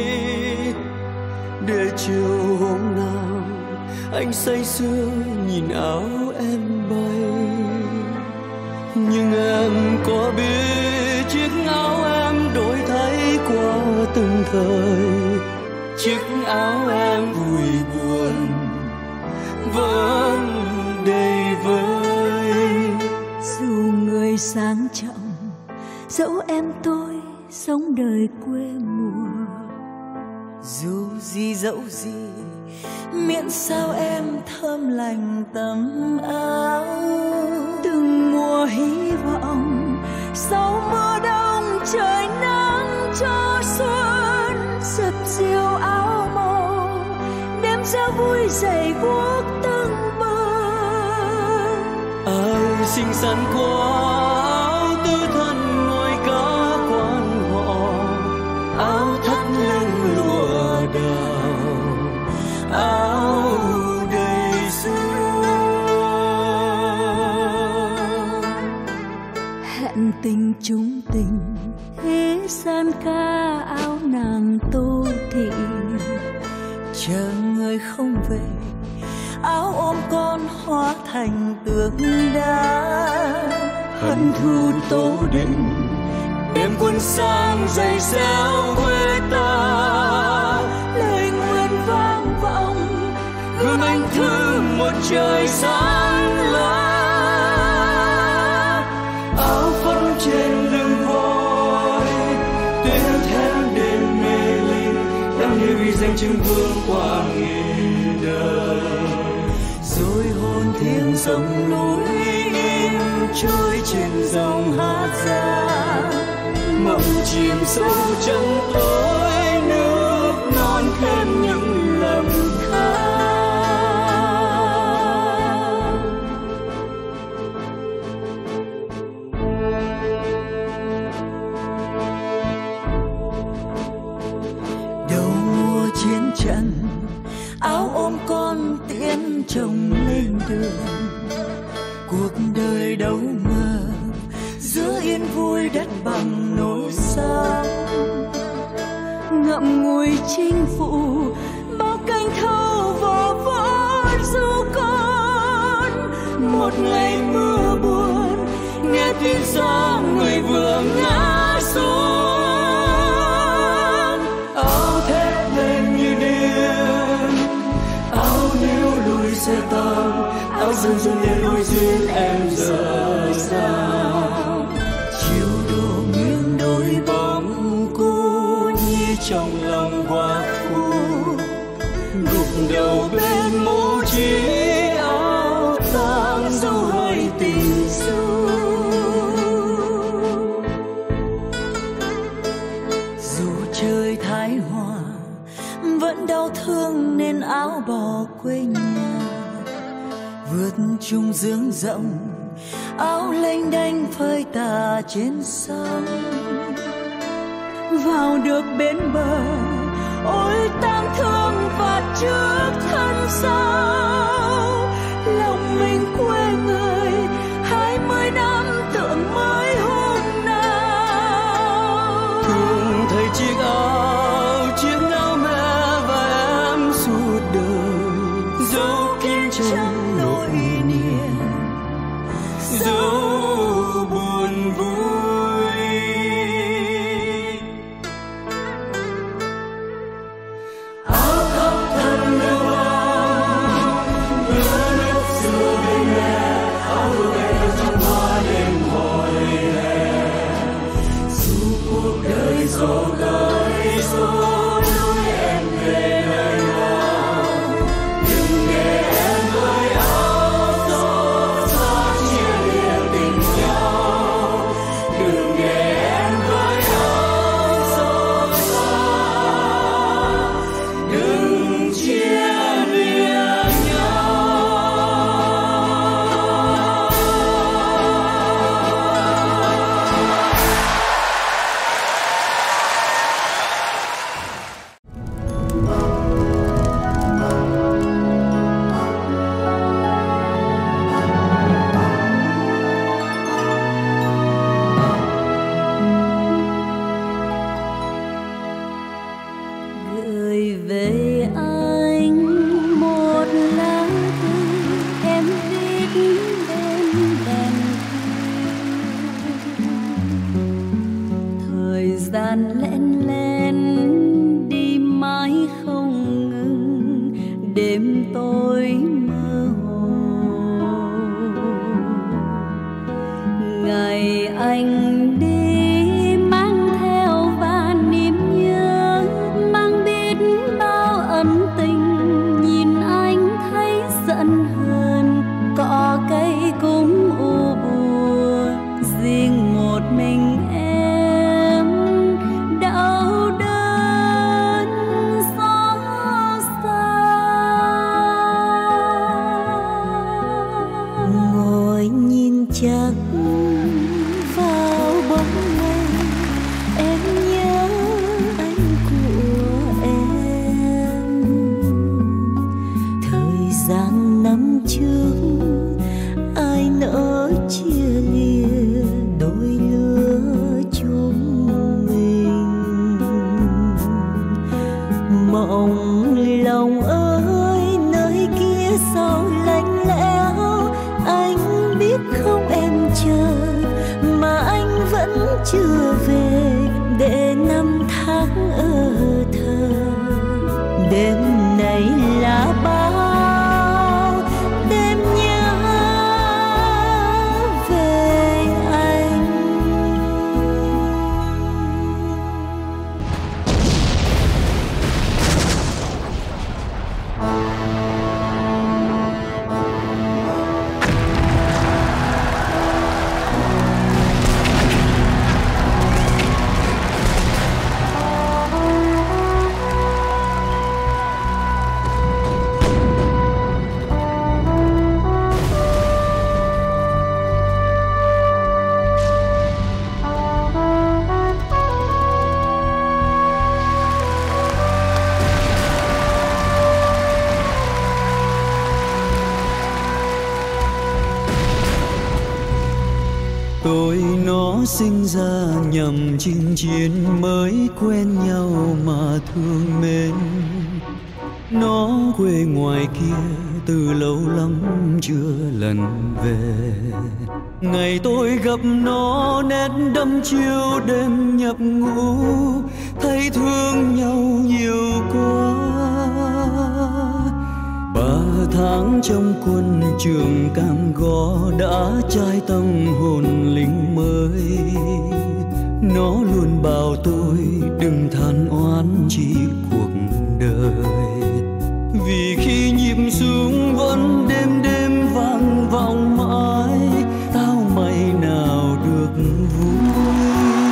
để chiều hôm nào anh say sưa nhìn áo em bay. Nhưng em có biết chiếc áo em đổi thay qua từng thời, chiếc áo em vui buồn vẫn đầy vơi. Dù người sang trọng dẫu em tôi sống đời quê mùa, dù gì dẫu gì miễn sao em thơm lành tấm áo. Từng mùa hy vọng sau mưa đông trời nắng cho xuân, sập diều áo màu đêm giao vui dày guốc tưng bừng. Ai xinh xắn quá áo tứ thân ngồi cá quan họ, áo thắt lưng lụa đào, áo đầy xuân. Hẹn tình chung tình thế gian ca áo nàng tô thị, chờ người không về áo ôm con hóa thành tượng đá. Hận thù tố định đêm quân sang dày xéo quê ta, lời nguyện vang vọng gương anh thứ một trời sáng lá. Áo phấn trên lưng voi tiếng thét đêm mê linh, em như ghi danh chứng vương qua nghìn đời. rồi hồn thiêng sông núi im trôi trên dòng hát ra, mộng chìm sâu trong tối nước non thêm những lầm than. đầu mùa chiến trận áo ôm con tiễn chồng lên đường, cuộc đời đâu ngờ giữa yên vui đất bằng nỗi sáng, ngậm ngùi chinh phụ bao cánh thâu vò võ du con. Một ngày mưa buồn nghe tin gió người vừa ngã xuống, Áo thét lên như điên, áo níu lùi xe tăng, áo dần dần để đôi duyên em giờ sao. chiều đổ nghiêng đôi bóng cô nhi trong lòng hoa phù, gục đầu bên mũ chí áo tang dấu hơi tình du. Dù trời thái hòa vẫn đau thương nên áo bỏ quê nhà, vượt trung dương rộng áo lênh đênh phơi tà trên sông. Vào được bến bờ ôi tang thương và trước thân sao, lòng mình quê người 20 năm tưởng mới hôm nào. thương thấy chiếc áo mẹ và em suốt đời, dấu kín trong nỗi niềm, dấu buồn vui. Áo khóc thân lưu vong gian lén lén đi mãi không ngừng, đêm tối mơ hồ. Ngày anh đi mang theo vạn niềm nhớ, mang biết bao ân tình, nhìn anh thấy giận hờn, cỏ cây cũng u buồn, riêng một mình em đau đớn xót xa. Ngồi nhìn chắc vào bóng mây, em nhớ anh của em. Thời gian năm trước ai nỡ chia lìa đôi lứa chúng mình. Mộng lòng ơi nơi kia sao lạnh lẽo, anh biết không em chờ mà anh vẫn chưa về, để năm tháng ở thờ. Đêm này là bao đêm nhớ về anh. Tôi nó sinh ra nhằm chinh chiến, mới quen nhau mà thương mến. Nó quê ngoài kia từ lâu lắm chưa lần về. Ngày tôi gặp nó nét đăm chiêu đêm nhập ngũ, thấy thương nhau nhiều quá. 3 tháng trong quân trường Cam Go đã trai tâm hồn lính mới. Nó luôn bảo tôi đừng than oán chi cuộc đời, vì khi nhịp súng vẫn đêm đêm vang vọng mãi, tao mày nào được vui.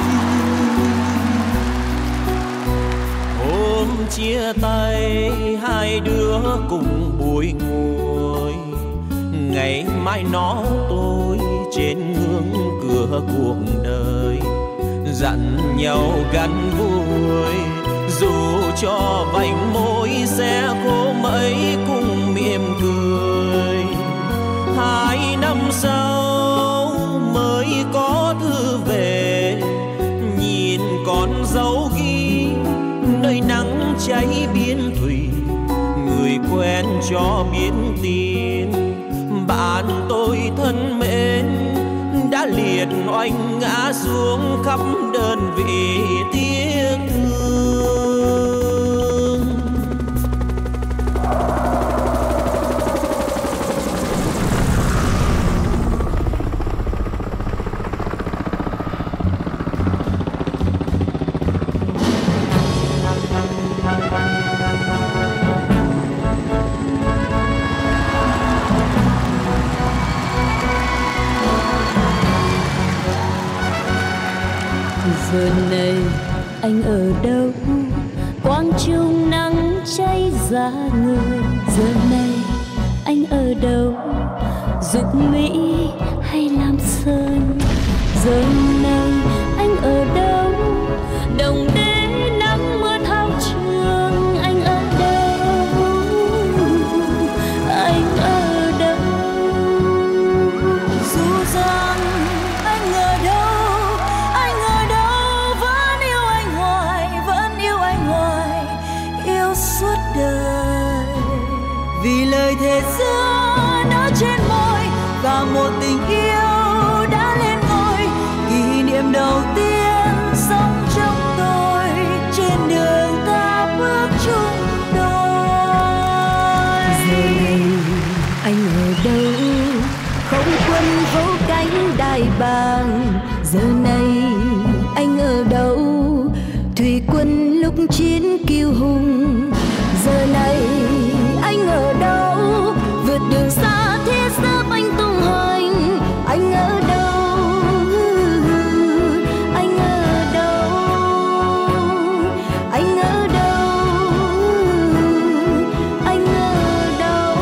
Hôm chia tay hai đứa cùng bùi ngùi, ngày mai nó tôi trên ngưỡng cửa cuộc đời, dặn nhau gắn vui, dù cho vành môi sẽ khô mấy cùng mỉm cười. 2 năm sau mới có thư về, nhìn con dấu ghi nơi nắng cháy biến thủy, người quen cho biết tin bạn tôi thân mến đã liệt oanh ngã xuống khắp đơn vị tiếc thương. Giờ này anh ở đâu, quang trung nắng cháy ra người. Giờ này anh ở đâu, Dục Mỹ hay Lam Sơn. Giờ này anh ở đâu, Đồng Đế nắng mưa thao trường. Anh ở đâu, anh ở đâu. Dù rằng anh ở đâu, anh ở đâu, vẫn yêu anh hoài, vẫn yêu anh hoài, yêu suốt đời. Vì lời thề xưa nó trên môi và một tình yêu đã lên ngôi, kỷ vàng. Giờ này anh ở đâu? Thủy quân lúc chiến kiêu hùng. Giờ này anh ở đâu? Vượt đường xa thiết giáp anh tung hoành. Anh ở đâu? Anh ở đâu? Anh ở đâu? Anh ở đâu?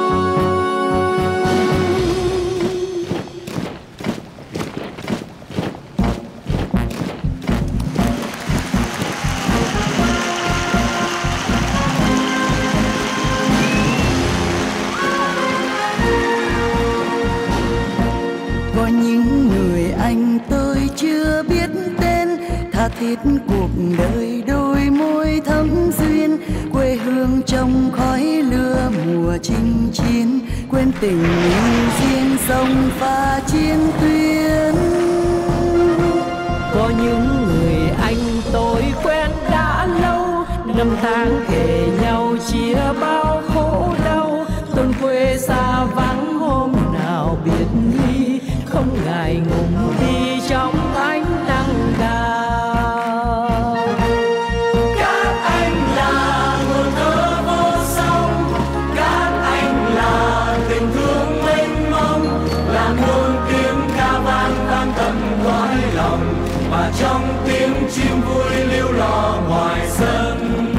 Có những người anh tôi chưa biết tên, tha thiết cuộc đời đôi môi thắm duyên. Quê hương trong khói lửa mùa chinh chiến, quên tình yêu riêng sông pha chiến tuyến. Có những người anh tôi quen đã lâu, năm tháng kể nhau chia bao khổ đau. Tôn quê xa vắng hôm nào biệt ly, không ngại ngùng đi trong ánh nắng cao. Các anh là nguồn thơ vô song, các anh là tình thương mênh mông, là nguồn tiếng ca vang vang tận cõi lòng, và trong tiếng chim vui liêu lò ngoài sân.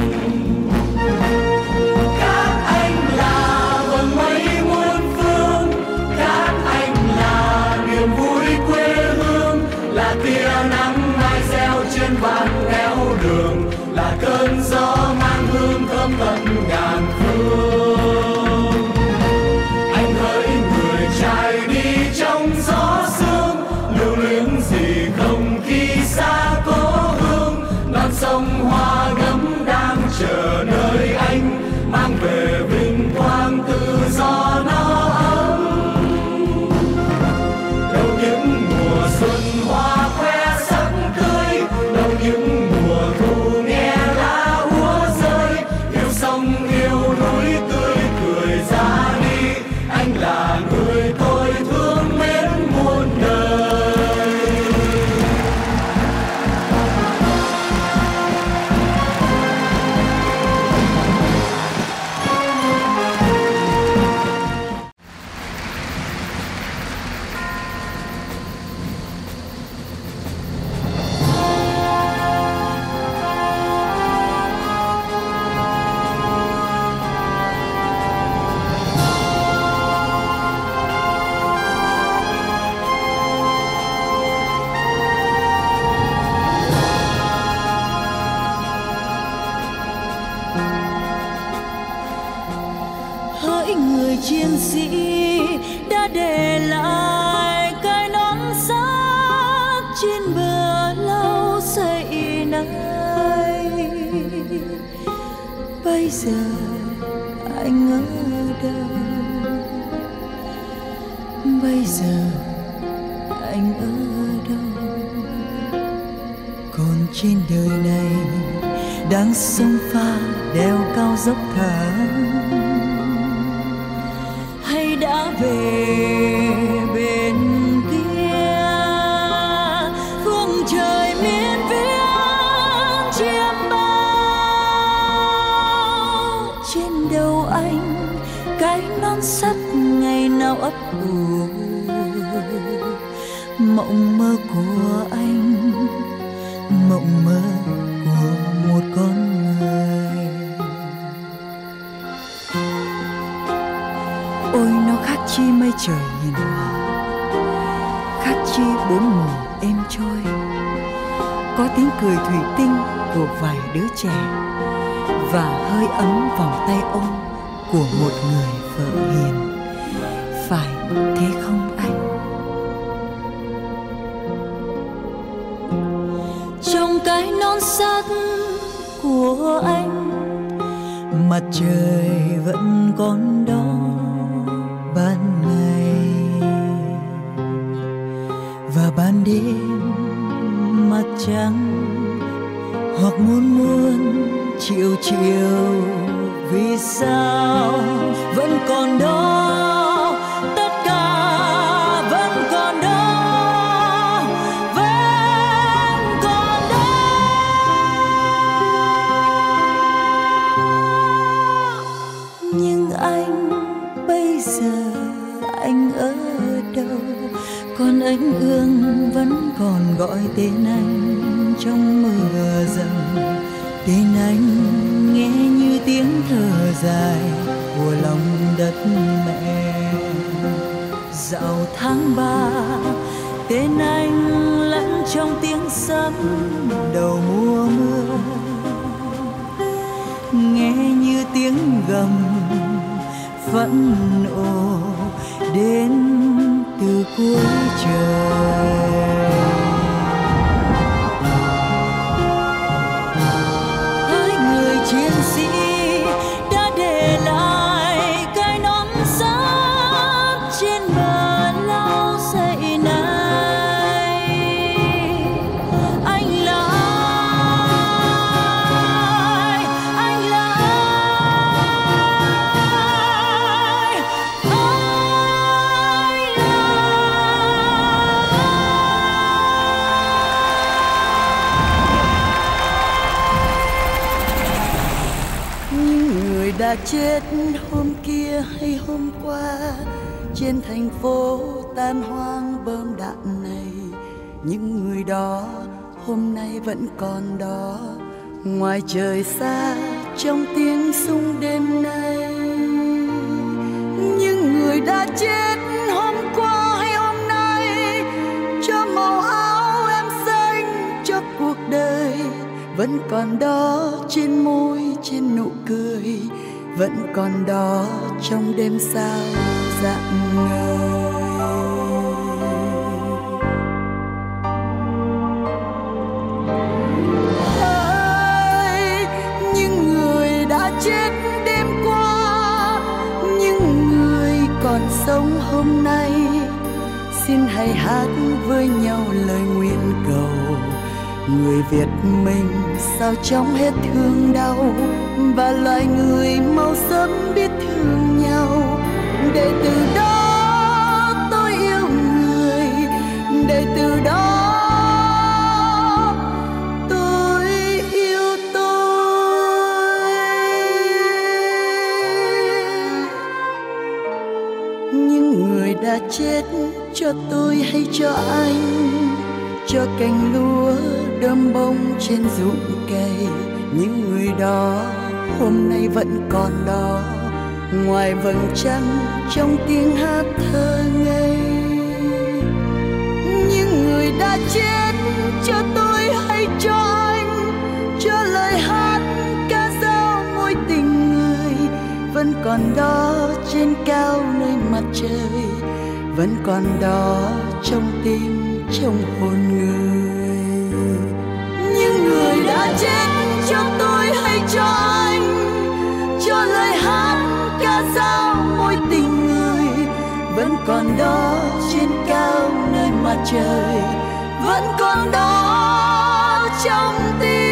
Các anh là vầng mây muôn phương, các anh là niềm vui quê hương, là tia nắng mai reo trên vạn nẻo đường, là cơn gió mang hương thơm tận ngàn phương. Anh hỡi người trai đi trong gió sương, lưu luyến gì không khi xa cố hương. Non sông hoa gấm đang chờ nơi anh, mang về vinh quang tự do nó ấm. Đâu những mùa xuân hoa khoe sắc tươi, đâu những mùa thu nghe lá úa rơi. Yêu sông yêu núi tươi cười ra đi, anh là người tôi thương mến muôn đời. Hỡi người chiến sĩ đã để lại cái nón sắc trên bờ lâu xây này. Bây giờ anh ở đâu? Bây giờ anh ở đâu? Còn trên đời này đang sông pha đèo cao dốc thẳng, hay đã về bên kia phương trời miên viễn chiêm bao. Trên đầu anh cái nón sắt ngày nào ấp ủ, mộng mơ của anh, mộng mơ của một con người. Ôi nó khác chi mây trời hiền hòa, khác chi bốn mùa êm trôi. Có tiếng cười thủy tinh của vài đứa trẻ, và hơi ấm vòng tay ôm của một người vợ hiền. Phải thế không anh? Trong cái nón sắt của anh, mặt trời vẫn còn đó ban ngày, và ban đêm mặt trăng hoặc muôn muôn triệu triệu vì sao vẫn còn đó, tất cả vẫn còn đó. vẫn còn gọi tên anh trong mưa dầm. Tên anh nghe như tiếng thở dài của lòng đất mẹ. Dạo tháng 3 tên anh lẫn trong tiếng sấm đầu mùa mưa, nghe như tiếng gầm phẫn nộ đến từ cuối trời. Hỡi người chiến sĩ đã để lại cái nón sắt trên bờ lao dậy này, anh là ai? Anh là ai? Những người đã chết hôm kia hay hôm qua trên thành phố tan hoang bom đạn này, những người đó hôm nay vẫn còn đó ngoài trời xa trong tiếng súng đêm nay. Những người đã chết hôm qua hay hôm nay cho màu áo em xanh, cho cuộc đời vẫn còn đó trên môi, trên nụ cười, vẫn còn đó trong đêm sao rạng ngời. Hỡi những người đã chết đêm qua, những người còn sống hôm nay, xin hãy hát với nhau lời nguyện cầu. Người Việt mình sao chóng hết thương đau, và loài người mau sớm biết thương nhau. Để từ đó tôi yêu người, để từ đó tôi yêu tôi. Những người đã chết cho tôi hay cho anh, cho cành lúa đơm bông trên ruộng cây, những người đó hôm nay vẫn còn đó ngoài vầng trăng trong tiếng hát thơ ngây. Những người đã chết cho tôi hay cho anh, cho lời hát ca dao mối tình người, vẫn còn đó trên cao nơi mặt trời, vẫn còn đó trong tim, trong hồn người. Những người đã chết cho tôi hay cho anh, cho lời hát ca dao mối tình người, vẫn còn đó trên cao nơi mặt trời, vẫn còn đó trong tim.